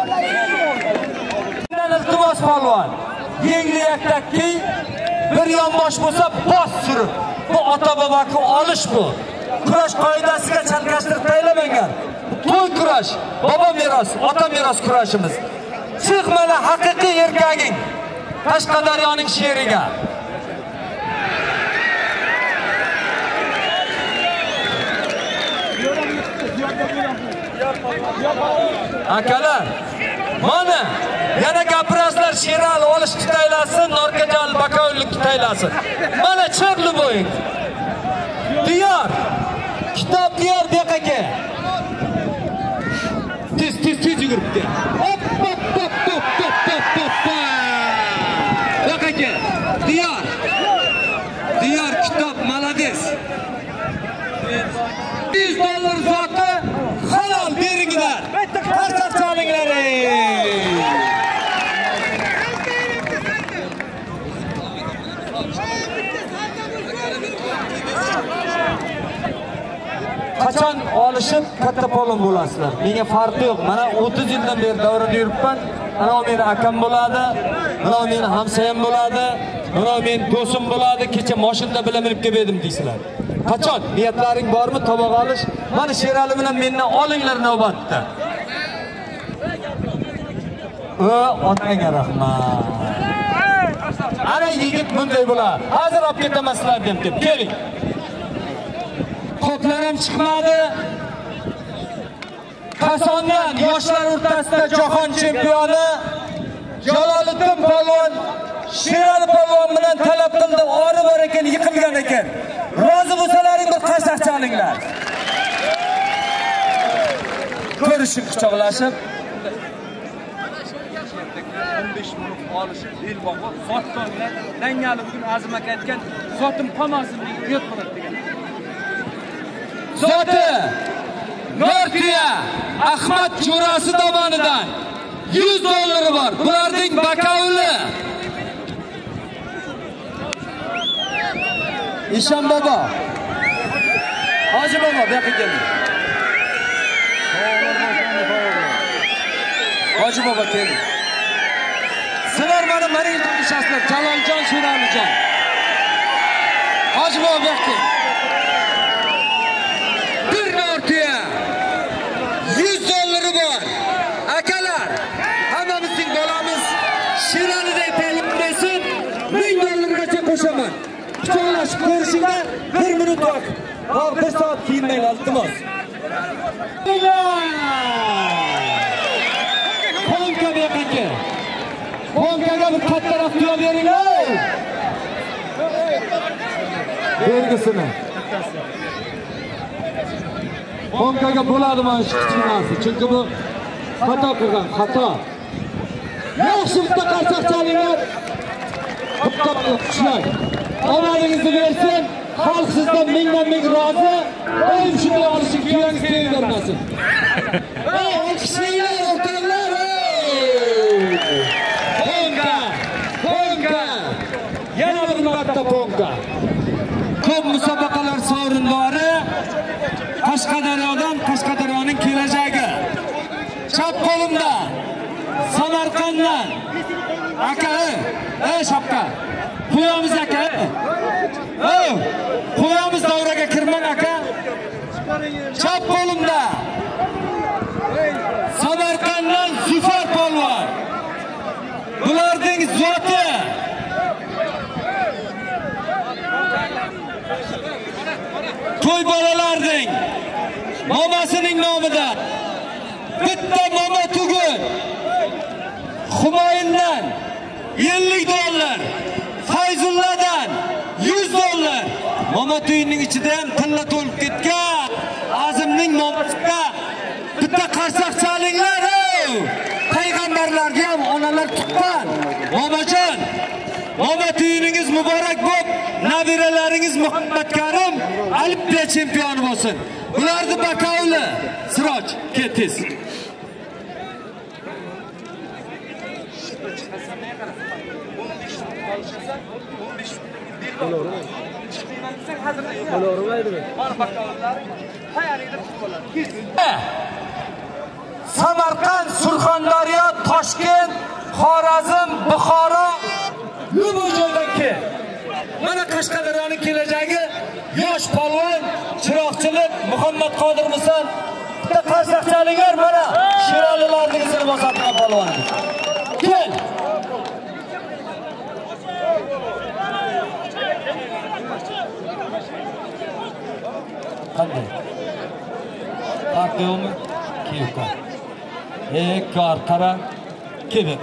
Iltimos polvon, yengliyakdagi bir yonbosh bo'lsa bos surib, bu ota boboga olish bu. Kurash qoidasiga chalkashtirib taylamangan. To'y kurash, bobo meros, ota meros kurashimiz. Chiq mana haqiqiy erkaging Qashqadaryoning sheriga. Akalar, mana yana gapirasizlar, Sherali olish kitaylasin, Norkajal Bakovlik kitaylasin. Mana chirli bo'ying. Diyor. Kitob diyor beqaka. Tez yuguribdi. Hop. Beqaka. Diyor kitob malades. $100 zoti halol beringlar. Qarsak chalinglar. Qachon olishib katta polvon bo'lasizlar? Menga farqi yo'q. Mana 30 yildan beri davrada yuribman. Mana meni akam bo'ladi, mana meni hamsoyam bo'ladi, mana men do'stim bo'ladi. Kecha mashinada bilan minib keldim deysizlar. Qachon niyatlaring bormi tomoq olish? Mana Sherali bilan mendan olinglar navbatda. Otangga rahmat. Ana yigit bunday bo'ladi. Hozir olib ketamaslar deb keling. Qoplar ham chiqmadi. Qasondan yoshlar o'rtasida jahon chempioni Jaloliddin polvon Sherali polvon bilan talab qildi, ori bor ekan, yiqilgan ekan. Rozi bo'lsalaring bir qarsak chalinglar. Ko'rishib quchoqlashib 15 minut olishib bel bog'ib zotdonlar dangali bugun Azim aka aytgan zotim qolmasin degan niyat qiladi degan. Zoti Nortiya Ahmad Jo'rasi tomonidan $100 bor. Bularning bakovuli. Ishon bobo. Hoji bobo bu yoqqa keldi. Hoji bobo keldi. Sizlar mana marin ishasizlar, Jaloljon, Sheralijon. Hoji bobo bu yoqqa. Bir Nortiya $100 bor. Akalar, hammamizning bolamiz Sheraliday ta'lim bersin, $1000 gacha qo'shaman. Quchoqlashib ko'rishingda 1 minut vaqt. Hop, 1 soat kiyinmaylar, iltimos. Ponka beqaka. Ponkaga bir kattaroq tuyo beringlar. Bergisini. Ponkaga bo'ladi mana shu kichkinasi. Chunki bu xato qilgan, xato. Yaxshi bitta qarsak chalinglar. Diqqat qilishlar. Omadingizni bersin. Xalq sizdan mingdan-ming rozi. Doim shunday olishing tuyangiz tegdirmasin. Ey, olqishlaylar o'rtoqlar. Ponka. Yana bir marta ponka. Ko'p musobaqalar sovrindori Qashqadaryodan, Qashqadaryoning kelajagi. Chap qo'limda Samarqanddan aka, shapka. Qo'yamiz aka. Qo'yamiz davraga kirmang aka. Chap qo'limda Samarqanddan Zufar polvon. Bularning zoti momasining nomidan bitta moma tugul Humoyindan $50, Fayzulladan $100. Moma tuyuning ichida ham tilla to'lib ketgan. Azimning momasiga bitta qarsak chalinglar. Payg'ambarlarga ham onalar tuqqan. Momajon, moma tuyuningiz muborak bo'lib, nabiralaringiz Muhammad Karim Olimpiya chempioni bo'lsin. Ularni bakovli Siroj, ketiz. Samarqand, Surxondaryo, Toshkent, Xorazm, Buxoro bu joydan kel. Mana Qashqadaryoning kelajagi yosh polvon, chiroqchilik Muhammad Qodir Musan. Bitta qarsaqchaliklar mana Shirolilarning izini bosadigan polvon. Kel. Qanday? Farqiymi? Kiyuka. Kar qara. Kebek.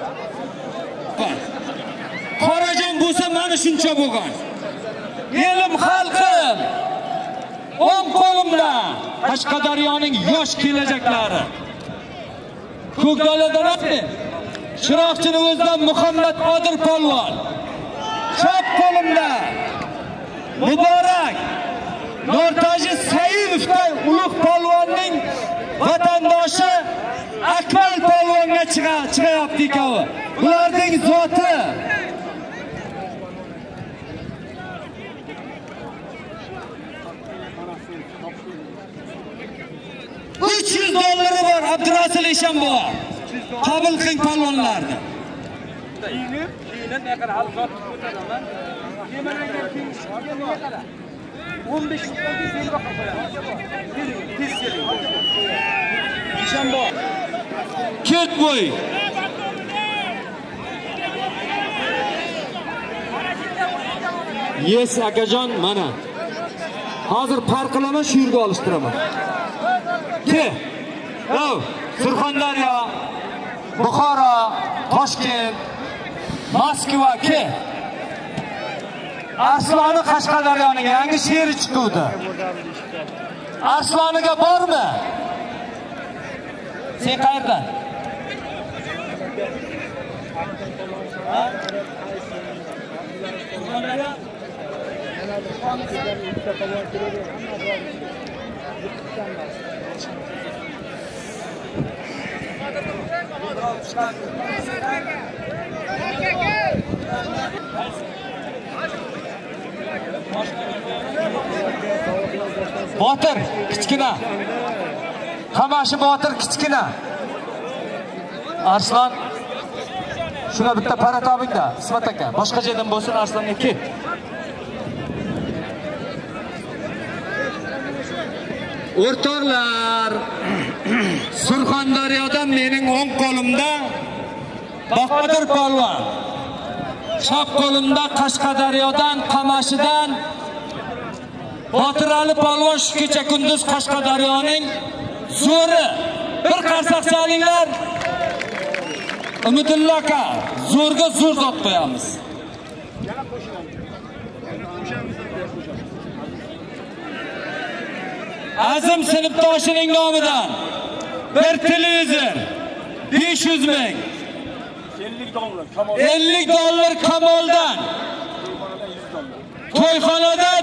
Qorajon bo'lsa mana shuncha bo'lgan. Elim xalqim. O'ng qo'limda Qashqadaryoning yosh kelajaklari. Ko'kdaladan o'tdi. Chiroqchining o'zidan Muhammad Qodir polvon. Chap qo'limda Muborak Nurtaji Sayevovday ulug' polvonning vatandoshi Akmal polvonga chiqayapti ikavi. Ularning zoti $300 bor Abdurasul Eshonboy. Qabul qiling polvonlarni. Kiyinib yaqin hali zot ko'taraman. Yemangan kiyinishga nima qara? 15 yil vaqt qo'yamiz. Tez keling. Eshonboy. Ket bo'y. Yes akajon, mana. Hozir farq qilaman, shu yerga olishtiraman. Ke. Surxondaryo, Buxoro, Toshkent, Moskva ke. Arsloni Qashqadaryoning yangi sheri chiqdi. Arsloniga bormi? Sen qayerdan? Botir kichkina. Qamashi Botir kichkina. Arslon shuna bitta para topingda, Ismat aka. Boshqa joydan bo'lsin Arslonga ket. O'rtoqlar, Surxondaryodan mening o'ng qo'limda Bahodir polvon, chap qo'limda Qashqadaryodan, Qamashidan Botirali polvon shu kecha kunduz Qashqadaryoning zo'ri. Bir qarsak chalinglar. Umidullo aka, zo'rga zo'r zot qo'yamiz. Azim sinfdoshining nomidan bir televizor 500 ming. $50 Kamoldan. To'yxonadan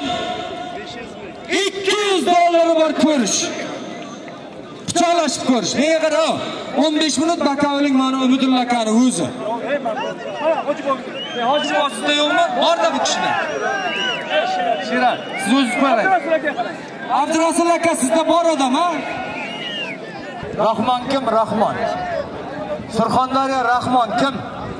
$200 bor ko'rish. Pichoqlashib ko'rish. Nega qara? 15 minut bakovling mana Umidullo akani o'zi. Hoji bosida yo'qmi? Borda bu kishida. Shirat, siz o'zingiz qarang. Abdurasul aka sizda bor odam, ha? Rahmon kim? Rahmon. Surxondaryo Rahmon kim?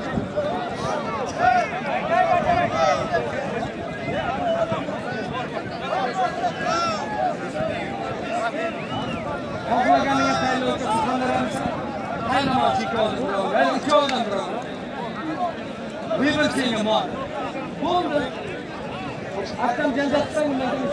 Xohlaganiga tayyor o'tib Surxondaryoning aylanma chekodi. Ikki odam biroq. Buyurun senga mol. Bo'ldi. Akşam janjatdan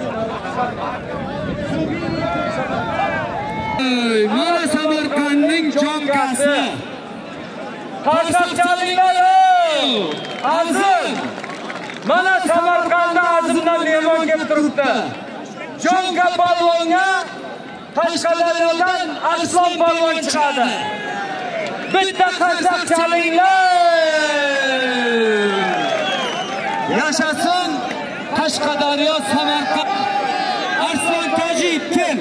mana Samarqandning jonkasi. Qassobchiliklar azim. Mana Samarqandda azimdan mehmon kelib turibdi. Jonka polvonga Qashqadaryodan Aslon polvon chiqadi. Bitta qassobchiliklar. Yashasin Qashqadaryo, Samarqand. Arslon Tojiyev kel.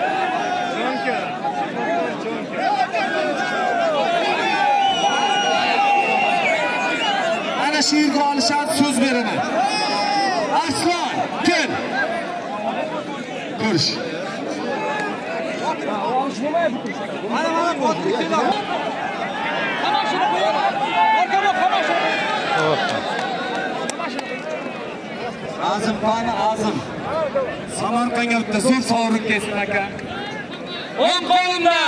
Ana shu yerga olishadi, so'z beraman. Arslon kel. Ko'rish. Azim qani azim. Samarqandga bitta zo'r sovrin kelsin aka. O'ng qo'limda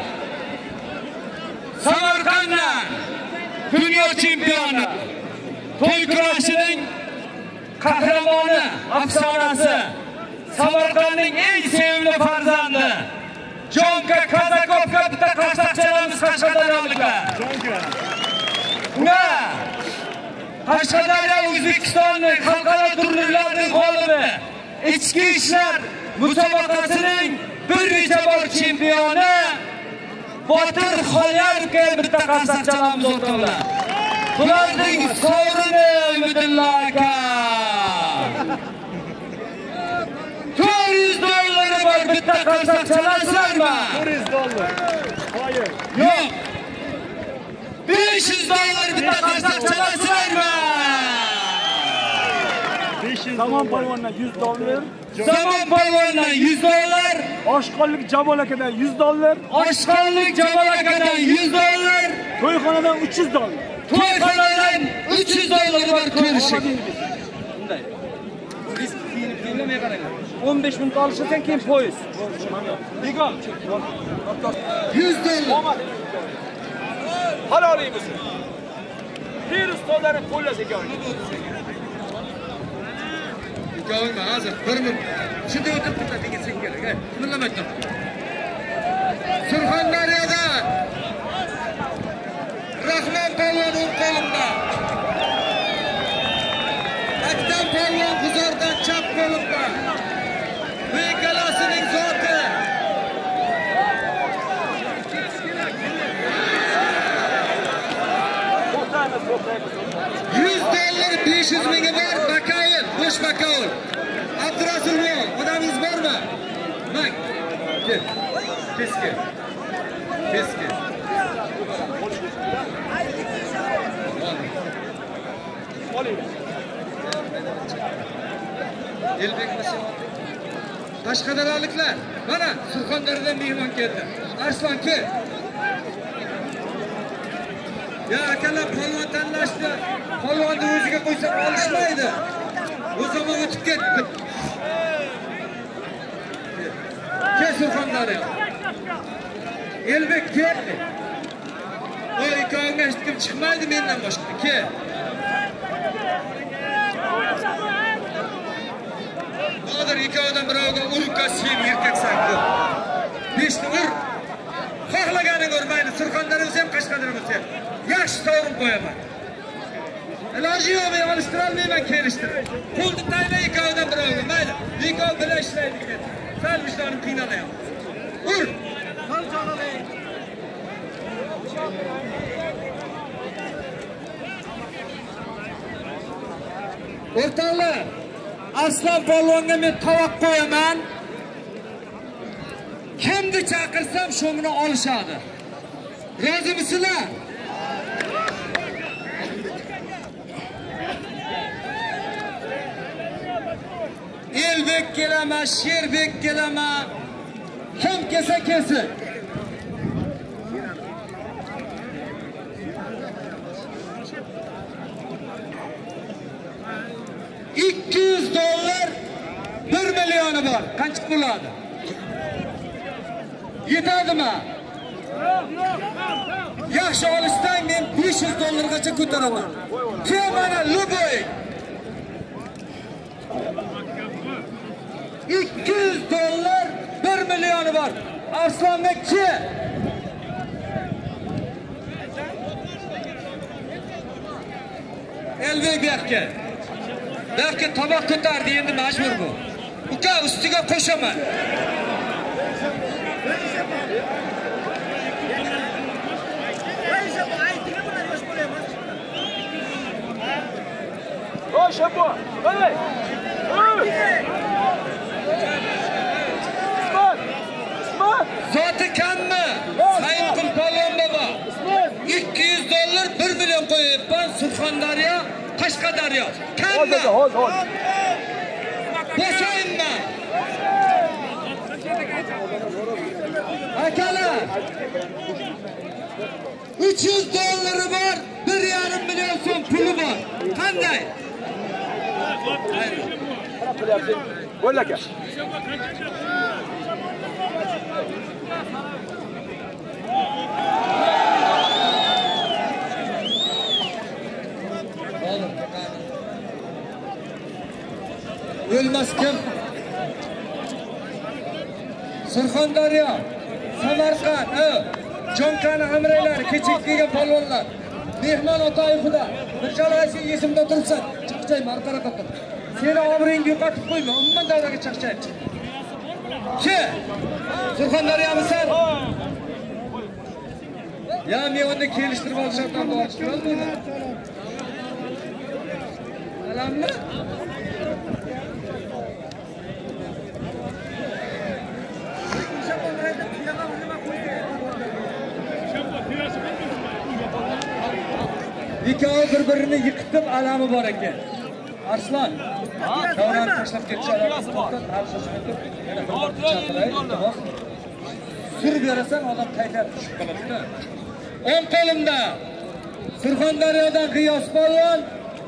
Samarqanddan dunyo chempioni, to'y kurashining qahramoni, afsonasi, Samarqandning eng sevimli farzandi Jonka Kazakovga bitta qassobchilarimiz Qashqadaryoliklar. Unga Qashqadaryo O'zbekistonning xalqaro turnirlarining g'olibi, ichki ishlar musobaqasining bir necha bor chempioni Botir Xolyarovga bitta qassobchilarimiz o'tirdilar. Bularning sovrini Umidillo aka. $400 bor bitta qassobchilarsizlarmi? $400. Hayır. Yo'q. $500 bitta qassobchilarsizlarmi? Zamon polvondan $100. Zamon polvondan $100. Oshqonlik Jamol akadan $100. Oshqonlik Jamol akadan $100. To'yxonadan $300. To'yxonadan $300 bor ko'rishing. Bunday. Biz kiyinmay qaranglar. 15 minut olishsan keyin poyez. Begon. $100. Halolimiz. Bir ustolarni qo'llash ekan. Ikkovingmi hozir 1 minut. Shunday o'tirib tursa degan kerak. Bismillah aytdim. Surxondaryoda Rahmon polvon o'ng qo'limda. Aktam polvon G'uzordan chap qo'limda. Bu ikkalasining zoti. $100 500 mingga bor Bakaul, bosh Bakaul. Abdurasulov, odamingiz bormi? Mang. Kel. Keski. Keski. Oling. Elbek Musa. Qashqadaryoliklar, mana Surxondaryodan mehmon keldi. Arslon kel. Ya akalar polvon tanlashdi. Polvonni o'ziga qo'ysa olishmaydi. O zaman o'tib ketdi. Kel Surxondaryo. Elbek kel. O ikkovga hech kim chiqmaydi mendan boshqa. Kel. Hozir ikkovidan birovga urka sen erkaksan ko'p. 5 ta ur. Xohlaganing urmaydi. Surxondaryo ham Qashqadaryo ham. Yaxshi sovrin qo'yaman. Iloji yo'q, men olishtirib olmayman, kelishtirib. Qo'lni tayla ikkovidan birovga, mayli. Ikkov bilan ishlaydi deb. Sal vijdonim qiynalayapti. Ur. Sal jonalang. O'rtoqlar, Aslon polvonga men tovoq qo'yaman. Kimni chaqirsam shuni olishadi. Rozimisizlar? Elbek kelama, Sherbek kelama. Kim kelsa kelsin. $200 1 millioni bor. Qancha bo'ladi? Yetadimi? Yaxshi olishdan men $500 gacha ko'taraman. Kim mana Luboy. dollar 1 milyoni bor. Arslonbekchi. Elbek berke. Berke tomoq ko'tardi, endi majbur bu. Uka ustiga qo'shaman. Şapo. Hey. Zoti kammi? Sayinqul Polvon baba. 200 dollar 1 million qo'yibman. Surxondaryo, Qashqadaryo. Kammi? Boshayinmi? Akalar. 300 dollari bor, 1,5 million so'm puli bor. Qanday? Bo'l aka. O'lmas kim? Surxondaryo, Samarqand, Jonkani amraylari, kechik kelgan polvonlar. Mehmon Otayevuda bir joysi esimda turibsan. Chiqchay marqara qotib. Seni obringni yo'qotib qo'yma, umuman davraga chiqchay. Chi? Surxondaryomisan? Ya men unda kelishtirib olishdan boshlayman. Alammi? İkkovi bir-birini yiqitib alami bor ekan. Arslan, davrani tashlab ketishadi. Surib berasan, odam qaytarib tushib qoladi. O'ng qo'limda Surxondaryodan G'iyos polvon,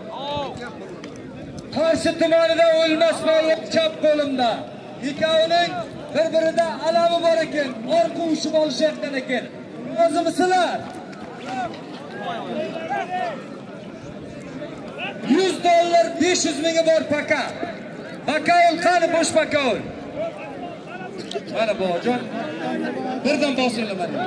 Qarshi tumanidan O'lmas polvon chap qo'limda. Ikkovining bir-birida alami bor ekan, orqa ushib olishayotgan ekan. Rozimisizlar? 100 dollar 500 mingga bor paka. Pakaul qani bosh pakaul. Mana bojon. Birdan bosinglar mana.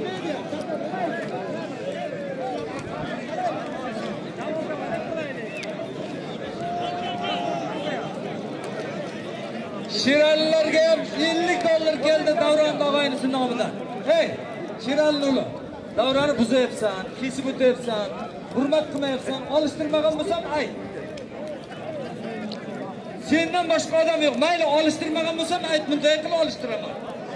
Shirallarga ham 50 dollar keldi Davron og'ayning nomidan. Hey, Shiralli Davrani buzayapsan, kesib o'tayapsan, hurmat qilmayapsan, olishtirmagan bo'lsam ayt. Sendan boshqa odam yo'q. Mayli olishtirmagan bo'lsam ayt, bunday qilib olishtiraman.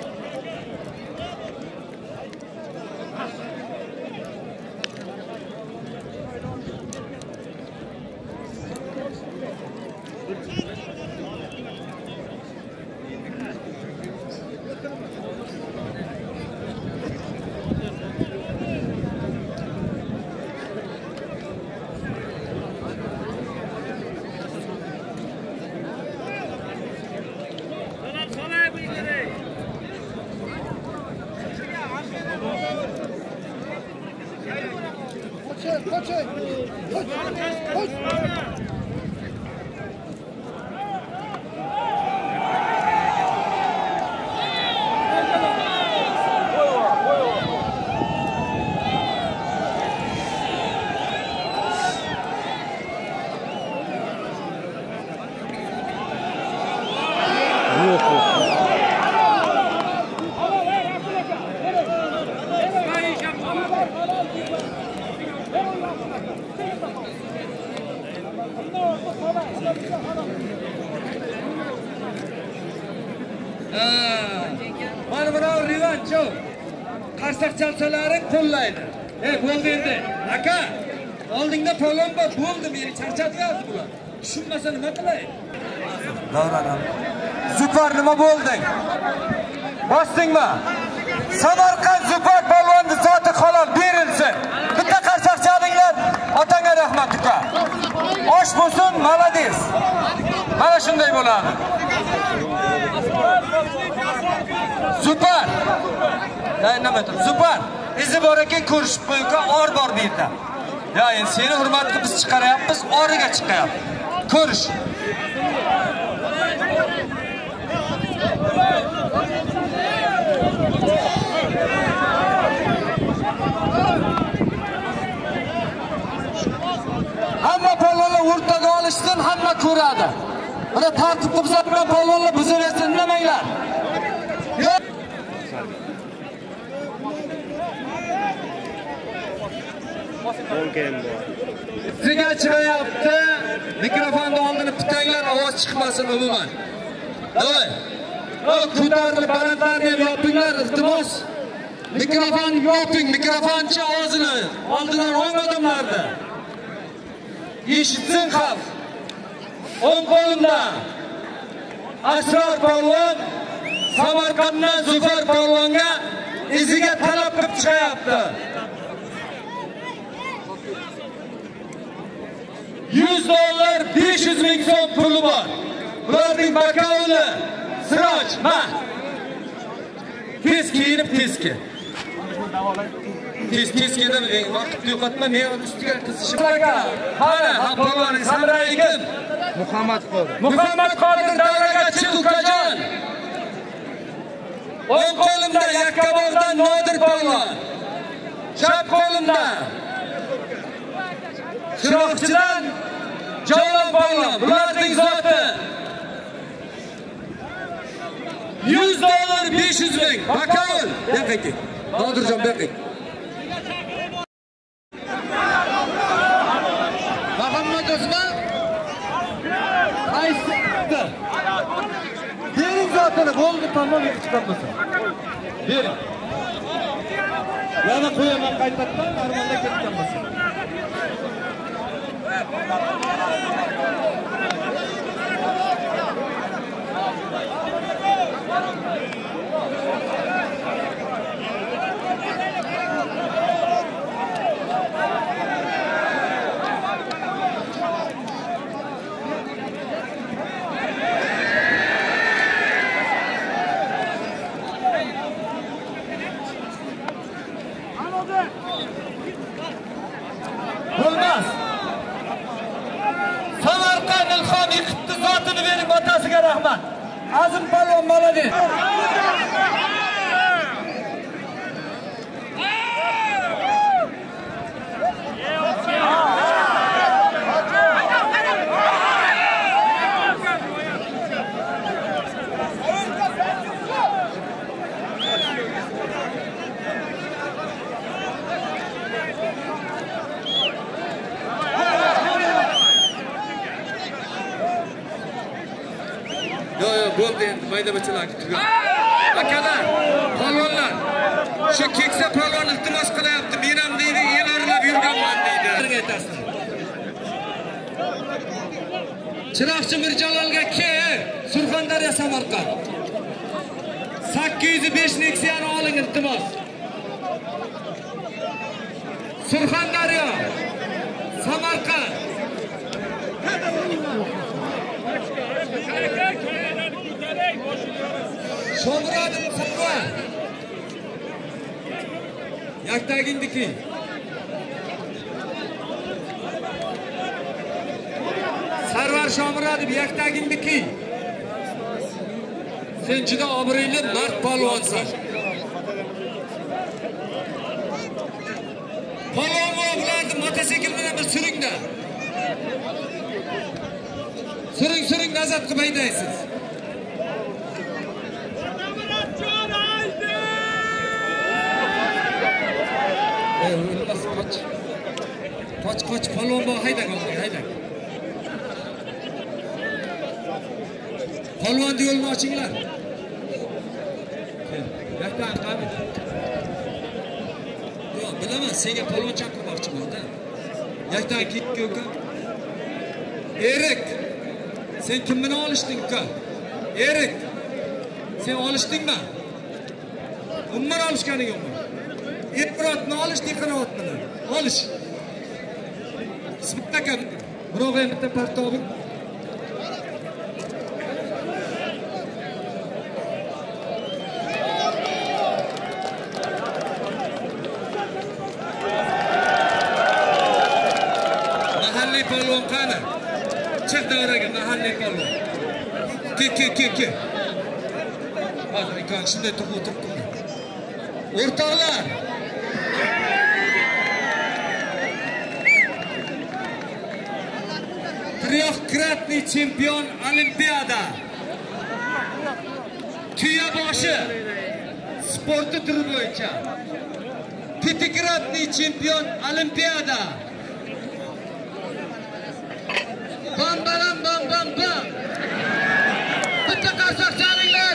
Mana buni revancho. Qarsak chalsalaring qo'llaydi. Bo'ldi endi. Aka, oldingda polvon bor, bo'ldi, meni charchatyapti bular. Tushunmasa nima qilay? Davron. Zufar nima bo'lding? Bosdingmi? Samarqand Zufar polvonni zoti halol berilsin. Bitta qarsak chaldinglar, otangga rahmat uka. Osh bo'lsin, malades. Mana shunday bo'ladi. Zufar. Nima tur? Zufar. Izi bor ekan ko'rishib qo'yuka, or bor bu yerda. Ya endi seni hurmat qilib biz chiqaryapmiz, origa chiqyapmiz. Ko'rish. Hamma polvonlar o'rtaga olishsin, hamma ko'radi. Mana tartibni buzadigan polvonlar buzaversin, demanglar. Sizga chiqayapti. Mikrofonni oldini tutanglar, ovoz chiqmasin umuman. Davay. Ko'tarilib balandlarni ham yopinglar, iltimos. Mikrofonni yoping, mikrofonchi ovozini oldidan o'ng odamlarda. Eshitsin xalq. O'ng qo'limda Asror polvon Samarqanddan Zufar polvonga iziga talab qilib chiqayapti. 100 dollar, 500 ming so'm puli bor. Bularning bakovuli Siroj, ma. Tez kiyinib tezki. Tez kedam, vaqt yo'qotma, men ustiga qizishim aka. Qani, polvoning Samray kim? Muhammad Qodir davraga chiq ukajon. O'ng qo'limda Yakkabog'dan Nodir polvon. Chap qo'limda Chiroqchidan Jalol polvon. Bularning zoti 100 dollar, 500 ming. Bakovul. Yo'q, Nodirjon Beqik. Muhammad Osman. Qaysi? Bering zotini, bo'ldi, tamom chiqarmasin. Bering. Yana qo'yaman qaytadan, normalda ketgan bo'lsin. Bo'lmaz. Samarqand Ilhom yiqitdi, zotini berib otasiga rahmat. Azim polvon malades. Bo'ldi endi mayda bachalar tugagan. Akalar, polvonlar, shu keksa polvon iltimos qilyapti. Men ham deydi, el oralab yurganman deydi. Aytasin. Chiroqchi Mirjalolga kel, Surxondaryo Samarqand. 805 Nexia'ni oling iltimos. Surxondaryo Samarqand. Shomurodov Sarvar. Yaktagindiki. Sarvar Shomurodov yaktagindiki. Sen juda obro'li mard polvonsan. Polvon bularni motosikl bilan bir suringda. Suring nazar qilib haydaysiz. Qoch polvon bor, hayda. Polvonni yo'lni ochinglar. Yaktan qani. Yo'q, bilaman, senga polvon chaqirmoqchiman-da. Yaktan ketdi uka. Erik. Sen kimni olishding uka? Erik. Sen olishdingmi? Umuman olishganing yo'qmi? Erkirotni olish, Diqirotni olish. Bittakan, biroq bitta partovim. Mahalliy polvon qani? Chiq davraga mahalliy polvon. Ke. Hozir ikon shunday to'xtatib qo'ying. O'rtoqlar, Трехкратный чемпион Олимпиада. Tuyaboshi sporti turi bo'yicha. Пятикратный чемпион Олимпиада. Bam-balam bam-bam-bam. Bitta qarsoq chalinglar.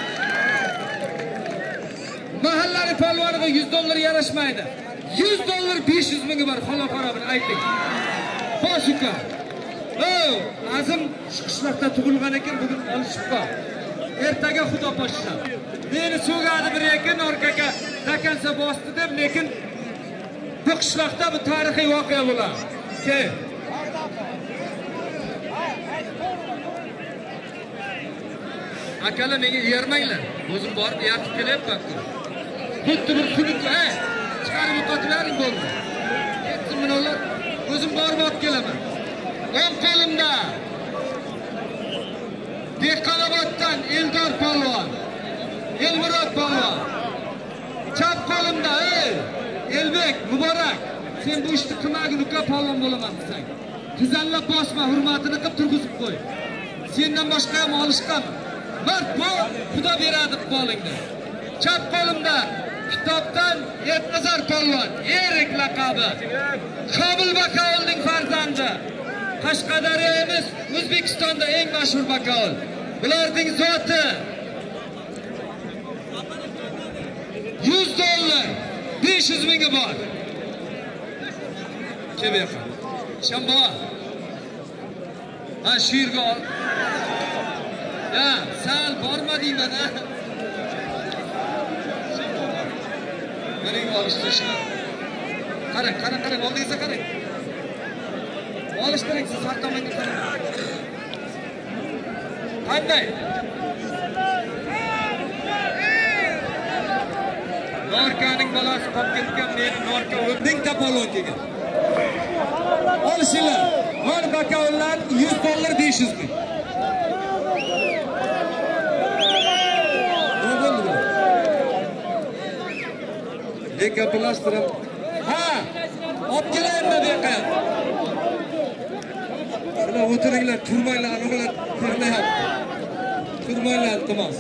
Mahallali palvoniga $100 yarashmaydi. $100 500 mingga bor, xaloqarabini ayting. Boshqa. Azim shu qishloqda tug'ilgan ekan, bugun olishib qol. Ertaga xudo poshsha. Meni so'gadi bir ekan, orqaga takansa bosdi deb, lekin bu qishloqda bu tarixiy voqea bo'ladi. Ke. Akalar menga yermanglar. O'zim borib yaqib kelyapman. Xuddi bir kunga, chiqarib yo'qotlaring bo'ldi. Ketsin bunalar. O'zim borib olib kelaman. O'ng qo'limda Dehqonoboddan Eldor polvon, Elmurod polvon. Chap qo'limda, Elbek Muborak. Sen bu ishni qilmagin, uka polvon bo'laman desang. Tizanlab bosma, hurmatini qilib turg'izib qo'y. Sendan boshqa ham olishqam. Mard bu, xudo beradi bolingni. Chap qo'limda kitobdan Yetnazar polvon, Erik laqabi. Komil Bakovulning farzandi. Qashqadaryo emas, O'zbekistonda eng mashhur Bakovul. Bularning zoti $100, 500 mingga bor. Kim yo'q? Shambo. Ha, shu yerga ol. Ya, sal bormadingman, ha? Mening olishtirishim. Qarang, oldingizga qarang. Olishtiring, siz har tomonga qarang. Qanday? Norkaning bolasi qolib ketgan, meni Norka o'zing tapolon kelgan. Olishinglar. Mana Bakovullar $100, 500 ming. Dekapilashtirib. Ha! Olib kelaymi bu yoqqa? Mana o'tiringlar, turmanglar, anavilar terlayapti. Turmanglar, iltimos.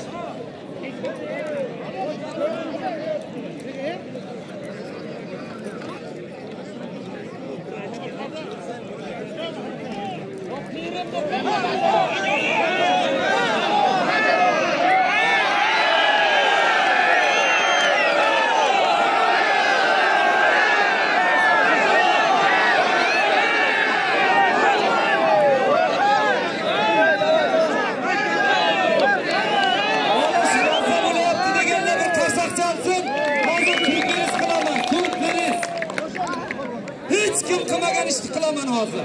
Qilaman hozir.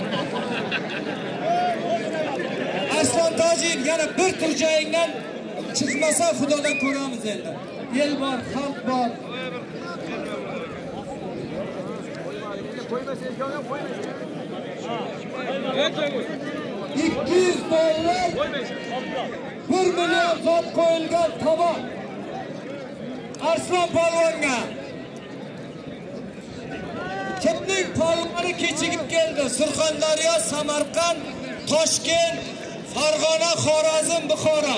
Aslan Tojin yana bir tur joyingdan chiqmasa xudodan ko'ramiz endi. El bor, xalq bor. $200, 1 million so'm qo'yilgan tomoq. Aslan polvonga. Kimning polvoni kechigib keldi? Surxondaryo, Samarqand, Toshkent, Farg'ona, Xorazm, Buxoro.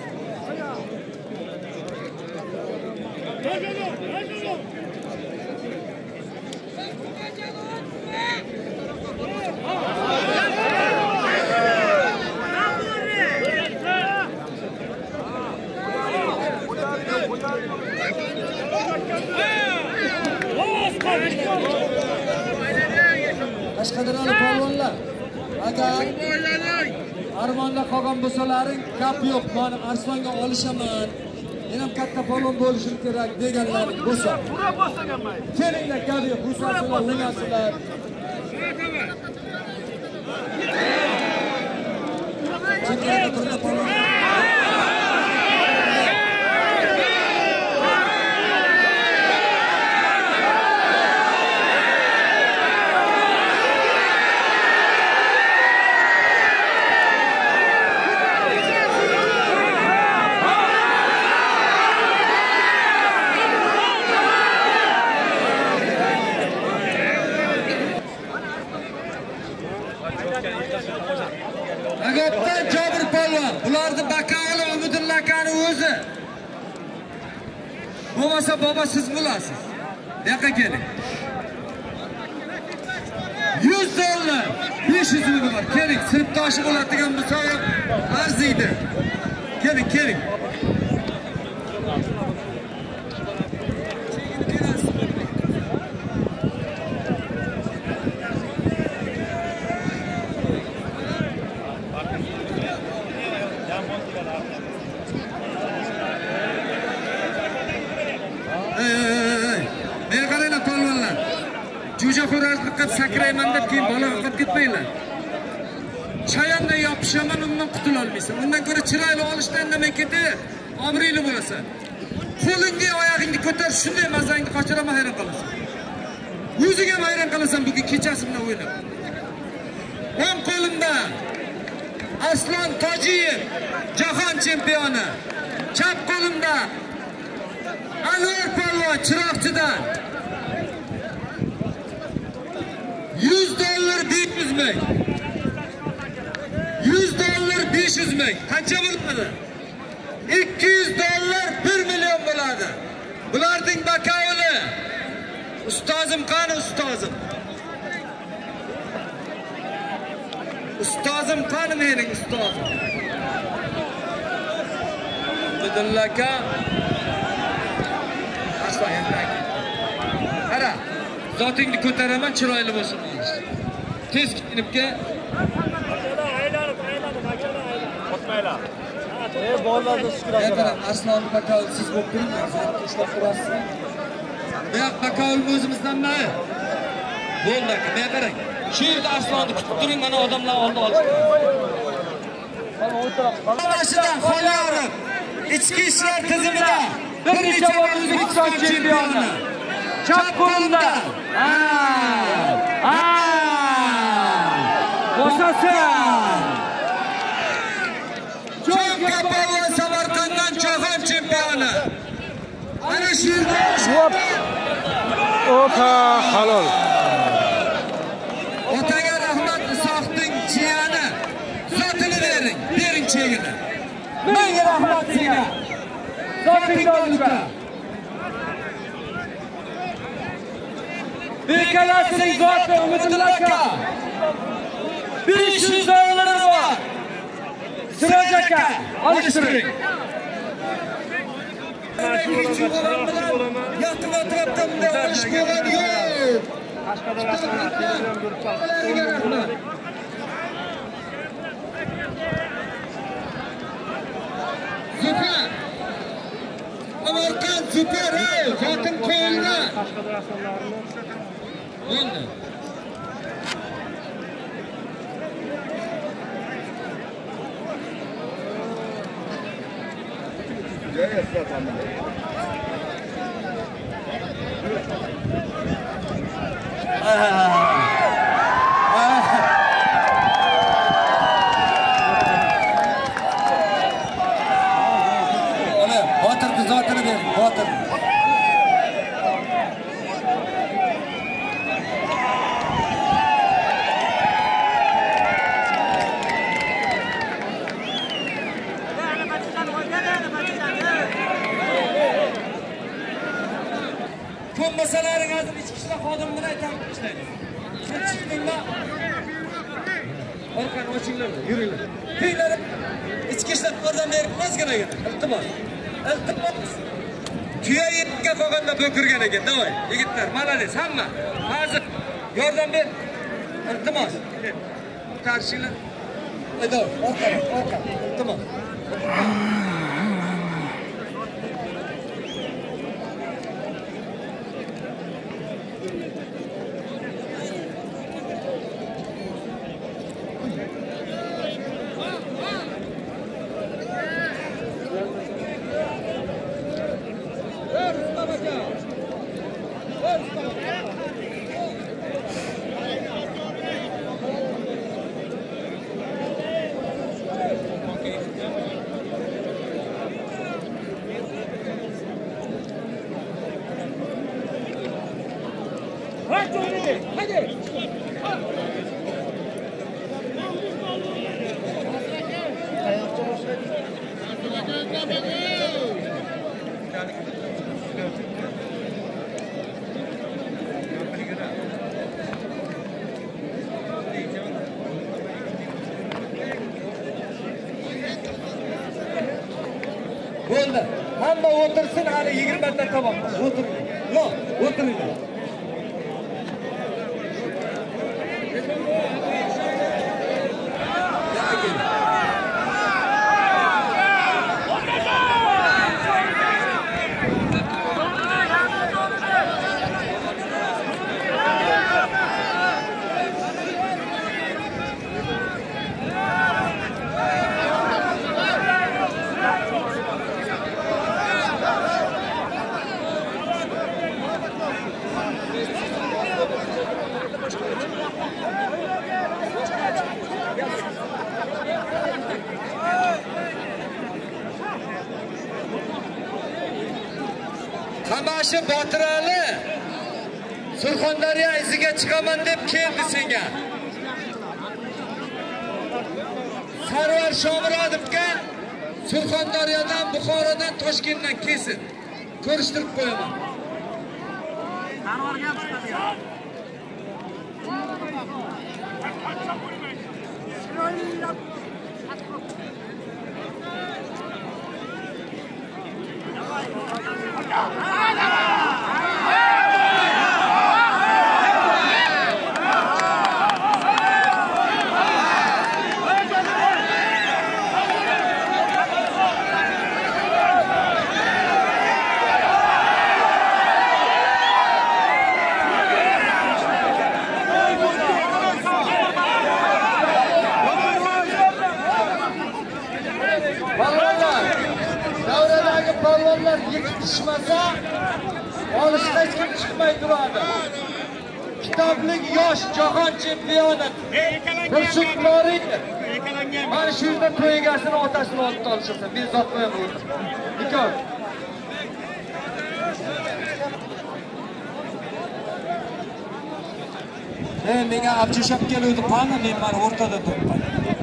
Qashqadaryolik polvonlar, agar armonda qolgan bo'lsalaring, gap yo'q, meni Arslonga olishaman. Men ham katta polvon bo'lishim kerak deganlaring bo'lsa. Kelinglar, gap yo'q, bo'sasizlar, o'ynasizlar. Chekkaga turgan polvon. Siyobdan Jobir polvon. Bularni Bakavli Umidulla akani o'zi. Bo'lmasa bobo siz bo'lasiz. Bu yoqqa keling. $100, 500 ming bor. Keling, sinfdoshi bo'ladigan bo'lsa ham arziydi. Keling, keling. Jo'jaxo'rajlik qilib sakrayman deb keyin bola qilib ketmanglar. Chayondan yopishaman, undan qutula olmaysan. Undan ko'ra chiroyli olishdan indamay ketib, omriyli bo'lasan. Qo'lingga, oyog'ingni ko'tar, shunday mazangni qochiraman, hayron qolasan. O'zing ham hayron qolasan bugun kechasi bilan o'ynab. O'ng qo'limda Aslon Tojiyev, jahon chempioni. Chap qo'limda Anvar polvon Chiroqchidan. $100 500 ming. $100 500 ming. Qancha bo'ladi? $200 1 million bo'ladi. Bularning Bakavli. Ustozim qani ustozim? Ustozim qani mening ustozim? Umidulla aka. Aslan endi. Qara. Zotingni ko'taraman, chiroyli bo'lsin. Tez kinibga. Qotmaylar. Bolalarni shukrlar. Aslon Bakavli siz bo'lib turing, zotni ishlab turasiz. Bu yoq Bakavli o'zimizdanmi? Bo'ldi aka, bu qarang. Shu yerda Aslonni kutib turing, mana odamlar oldi olishdi. Boshida Xoliyorov ichki ishlar tizimida bir necha bor O'zbekiston chempioni. Chap qo'limda. Bosasan. Jon Kapolvon Samarqanddan jahon chempioni. Ana shu yerda. Ota halol. Otaga rahmat, Isoqning jiyani. Zotini bering, bering chegini. Menga rahmat senga. Zoting olika. Bekalasining zoti Umidulla aka. $500 bor. Siroj aka, olishtiring. Yaqin atrofda olish bo'lgan yo'q. Super. Amerikan super, zotim qo'lda. Bo'ldi. Botirni zotini ber, botir. Ko'mmasalaring hozir ichki ishlar xodimi bilan aytib ishlaydi. Siz chiqdinglar. Orqani ochinglar, yuringlar. Keyinlari ichki ishlar xodimi beribmiz kerak. Iltimos. Iltimos. Tuya yetga qolganda bo'kirgan ekan. Davay, yigitlar, malades hamma. Hozir yordam ber. Iltimos. Qarshinglar. Ayda, orqa. Iltimos. Bo'ldi. Hamma o'tirsin, hali 20 ta tamom. O'tiring. Yo'q, o'tiringlar. Qamashi Botirali Surxondaryo iziga chiqaman deb keldi senga. Sarvar Shomurodovga Surxondaryodan, Buxorodan, Toshkentdan kelsin. Ko'rishtirib qo'yaman. Sarvarga chiqadi. Balonlar yetishmasa olishga hech kim chiqmay turadi. Kitoblik yosh jahon chempioni Xurshid Noriyev mana shu yerda to'y egasini otasini olib olishsa, men zot qo'yaman. Nikon. Menga abjishab keluvdi, qani men mana o'rtada turibman.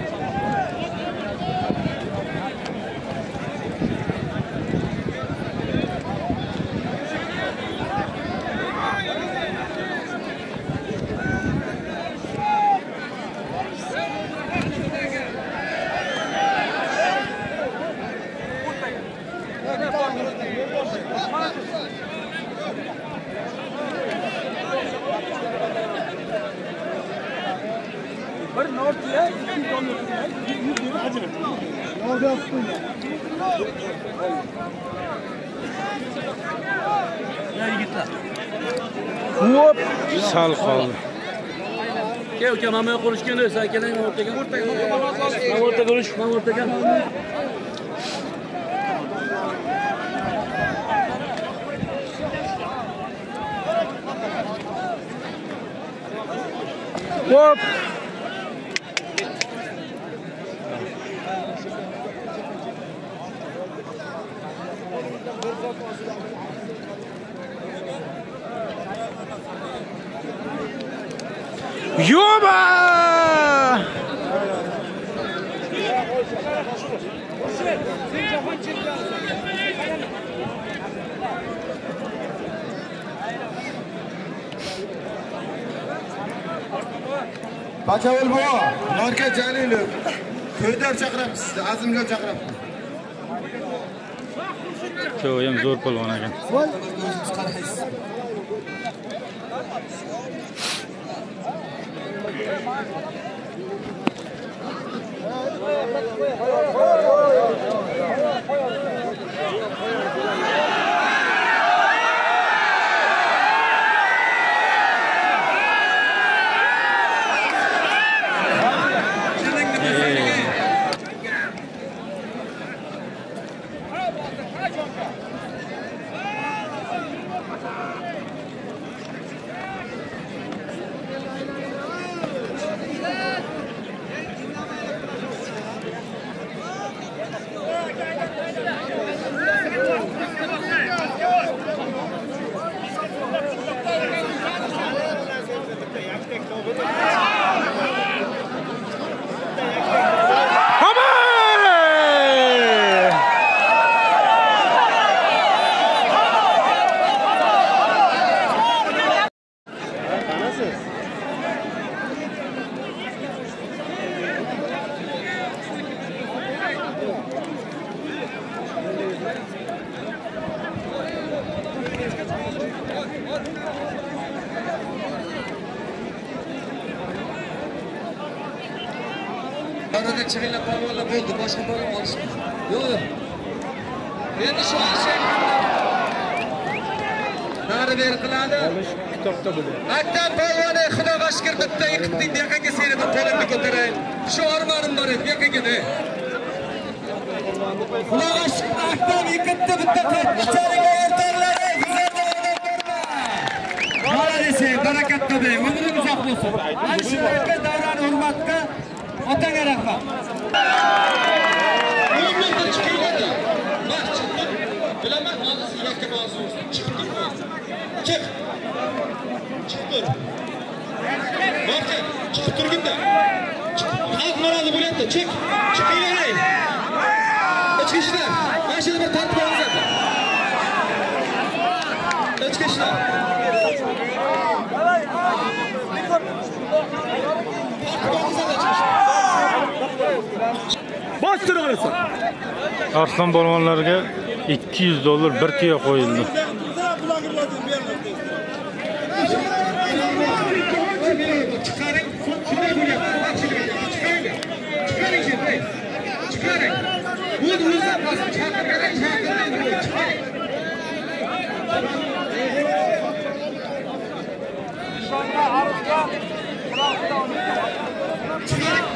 Bir Nordiya, ikki Donetskga, 100 yil hajri. Nordiya qo'ygan. Ya yigitlar. Hop, sal qoldi. Ke uka, mana bu qurishgan o'zi, keling o'rtaga. Mana o'rtaga urish, mana o'rtaga. Hop. Yoba! Bachavul bobo, Norka Jalilov. To'yda chaqiramiz sizni, azimlar chaqiramiz. To'y ham zo'r polvon ekan. Arada chiqinglar polvonlar bo'ldi, boshqa polvon olishmaydi. Yo'q. Endi shu şey nari beri qiladi. Kitobda bo'ladi. Maktab polvoni Xudoga shukr bitta yiqitdik, bu yoqqa seni qo'limni ko'taray. Shu armonim bor edi, bu yoqqa de. Xudoga shukr maktab yiqitdi, bitta qattiqchalik o'rtoqlari, sizlarga odam berma. Malades, barakat toping, umringiz uzoq bo'lsin. Ana shu yerga davron hurmatga otaga rahmat. O'yinlarda chiqinglar. Bax, chiqdim. Bilaman, hozir siz yakka mavzu. Chiqdim. Chiq. Chiqdir. Barcha chiqib turganda. Xalq norozi bo'lyapti. Chiq. Chiqinglar. Ichki ishlar. Mana shu bir tartib olinglar. Ichki ishlar. Bostir olasan. Arslan polvonlarga $200 bir tiyo qo'yildi. Chiqaring, shunday bo'lyapti. Chiqaring, chiqaring. O'zingizdan bosib chaqirganing chiqaring. Nishonga Arslon chiqaring.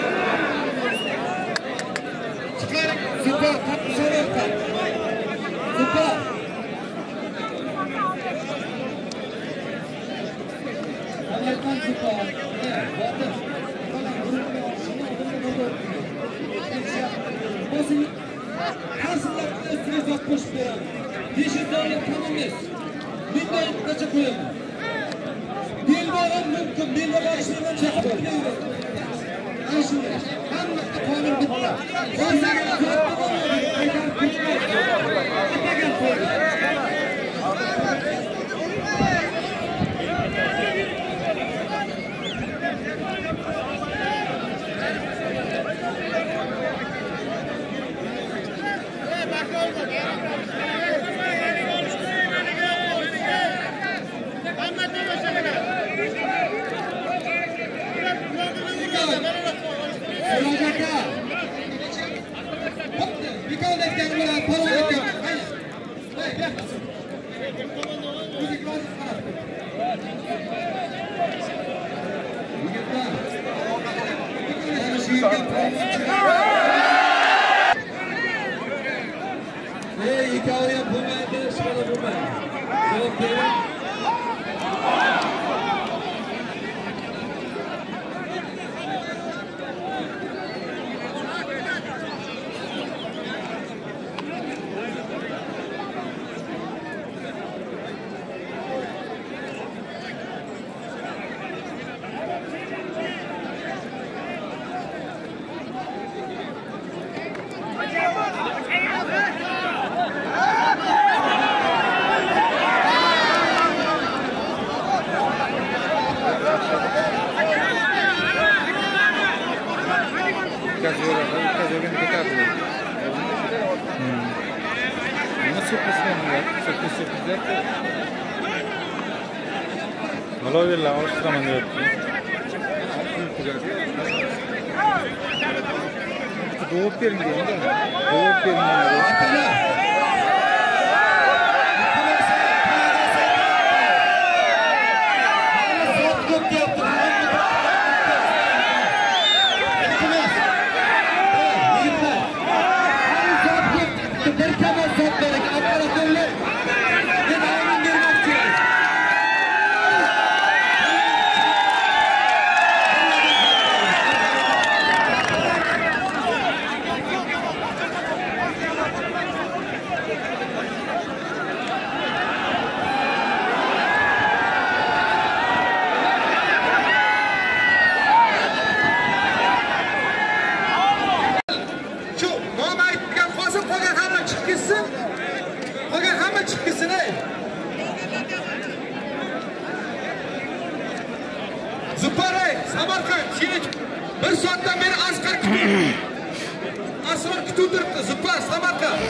Chiqaring, super, super. Super. $500 tamamlayız. $1000 koyalım. Bilmem mümkün, bilmem başlığından çekti. Hamlıkta kanun bitti. Bazen kötü hikaye bulmaydı, şöyle bulmaydı. Cevap verin. Aloverlar olishtirman deyapti. Doğup verin diyor da. Doğup verin. Zıpparey, Samarkand, şimdi bir saatten beri asker tutuyor. Asker tutuyor, Zıppar, Samarkand.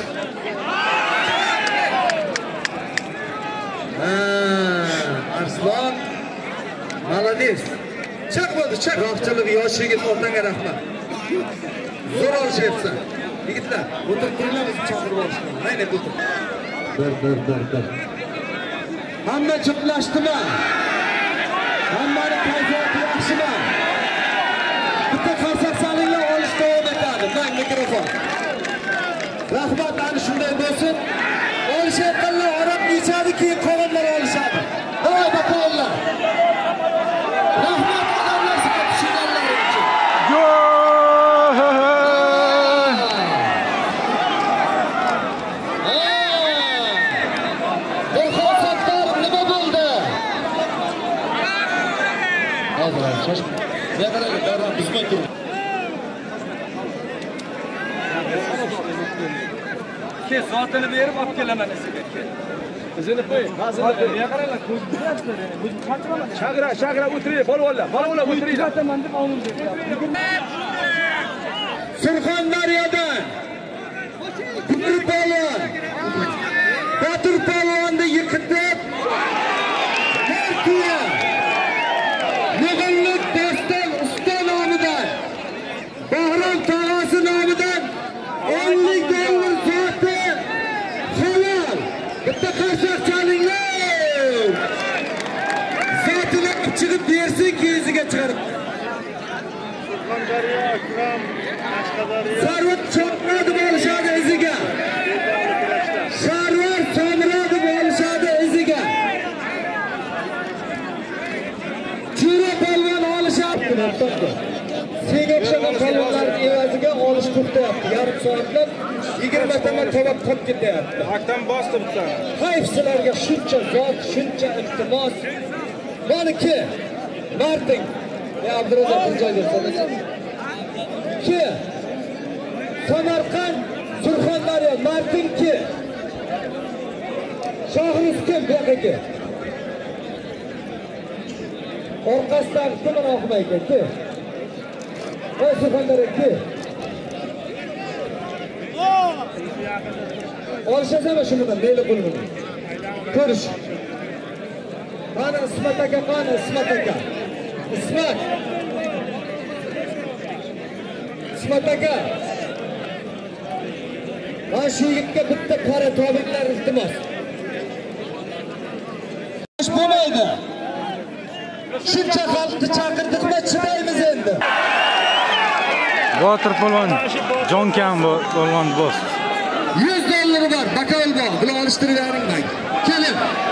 Arslan, malades. Çık oldu, çık. Rohçılık, yoş yigit, ortanga rahmat. Zo'r olishyapsan. Yigitlar, o'tirib turinglar, bizni chaqirib olishgan. Mayli, o'tir. Bir. Hamma chiplashdimi? Hammaning kayfiyati yaxshimi? Bitta qarsak salinglar, olish davom etadi. Mang mikrofon. Rahmat, ana shunday bo'lsin. Olishayotganlar orab yechadi, keyin qolganlar olishadi. Voy bakollar. Rahmat odamlar sizga tushunganlar uchun. Nima bo'ldi? Hozir shosh. Yaqinga davron bizga tur. Ke soatini berib olib kelaman sizga. O'zini qo'y. Hozir yaqinlar ko'z bilasizlar. O'zim qachiraman. Shag'ira o'tiring, polvonlar o'tiringlar. Surxondaryodan Qudri polvon Botir polvonni yiqitib Turkiya Nig'illik Doston usta nomidan Bahrom tog'asi nomidan 50 dollar sotdi. Halol. Bitta qarsak chalinglar. Zotini chiqib bersin, keziga chiqarib. Surxondaryo, Akram, Qashqadaryo. Sarvat chopmadi bo'lishadi iziga. Sarvar so'mradi bo'lishadi iziga. Chiro polvon olishadi. Senga o'xshagan polvonlarning evaziga olish to'xtayapti. Yarim soatlab 20 taman to'lab qolib ketyapti. Hakdan bosdi bittani. Hayf sizlarga shuncha zot, shuncha iltimos. Maniki Martin. Abdurazzoq joyga so'rasan. Ki Samarqand, Surxondaryo, Martin ki. Shohruskim bu yoqqa. Orqasidan kimni o'qimaydi ki? Ey Surxondaryo ki. Olishasizmi shuni meyli qilib. Ko'rish. Qani Ismat aka, qani Ismat aka. Ismat aka. Mana shu yigitga bitta qora tobinglar iltimos. Bo'lmaydi. Shuncha xalqni chaqirdikmi, chidaymiz endi. Botir polvon Jonkam polvon boss. 100 dollari bor, bakovul bor. Buni olishtirib bering mang. Keling.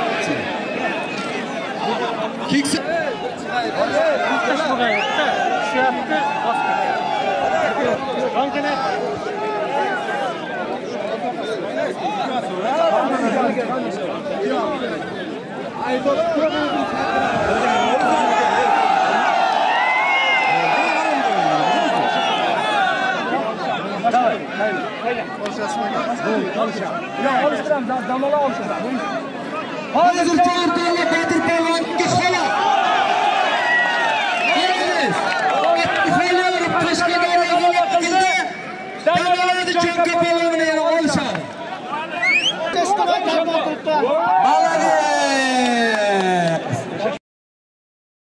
Keksa hozir to'rtala Botir polvonga xola. Qashqadaryoga keldi. Damaladi Jonka polvonni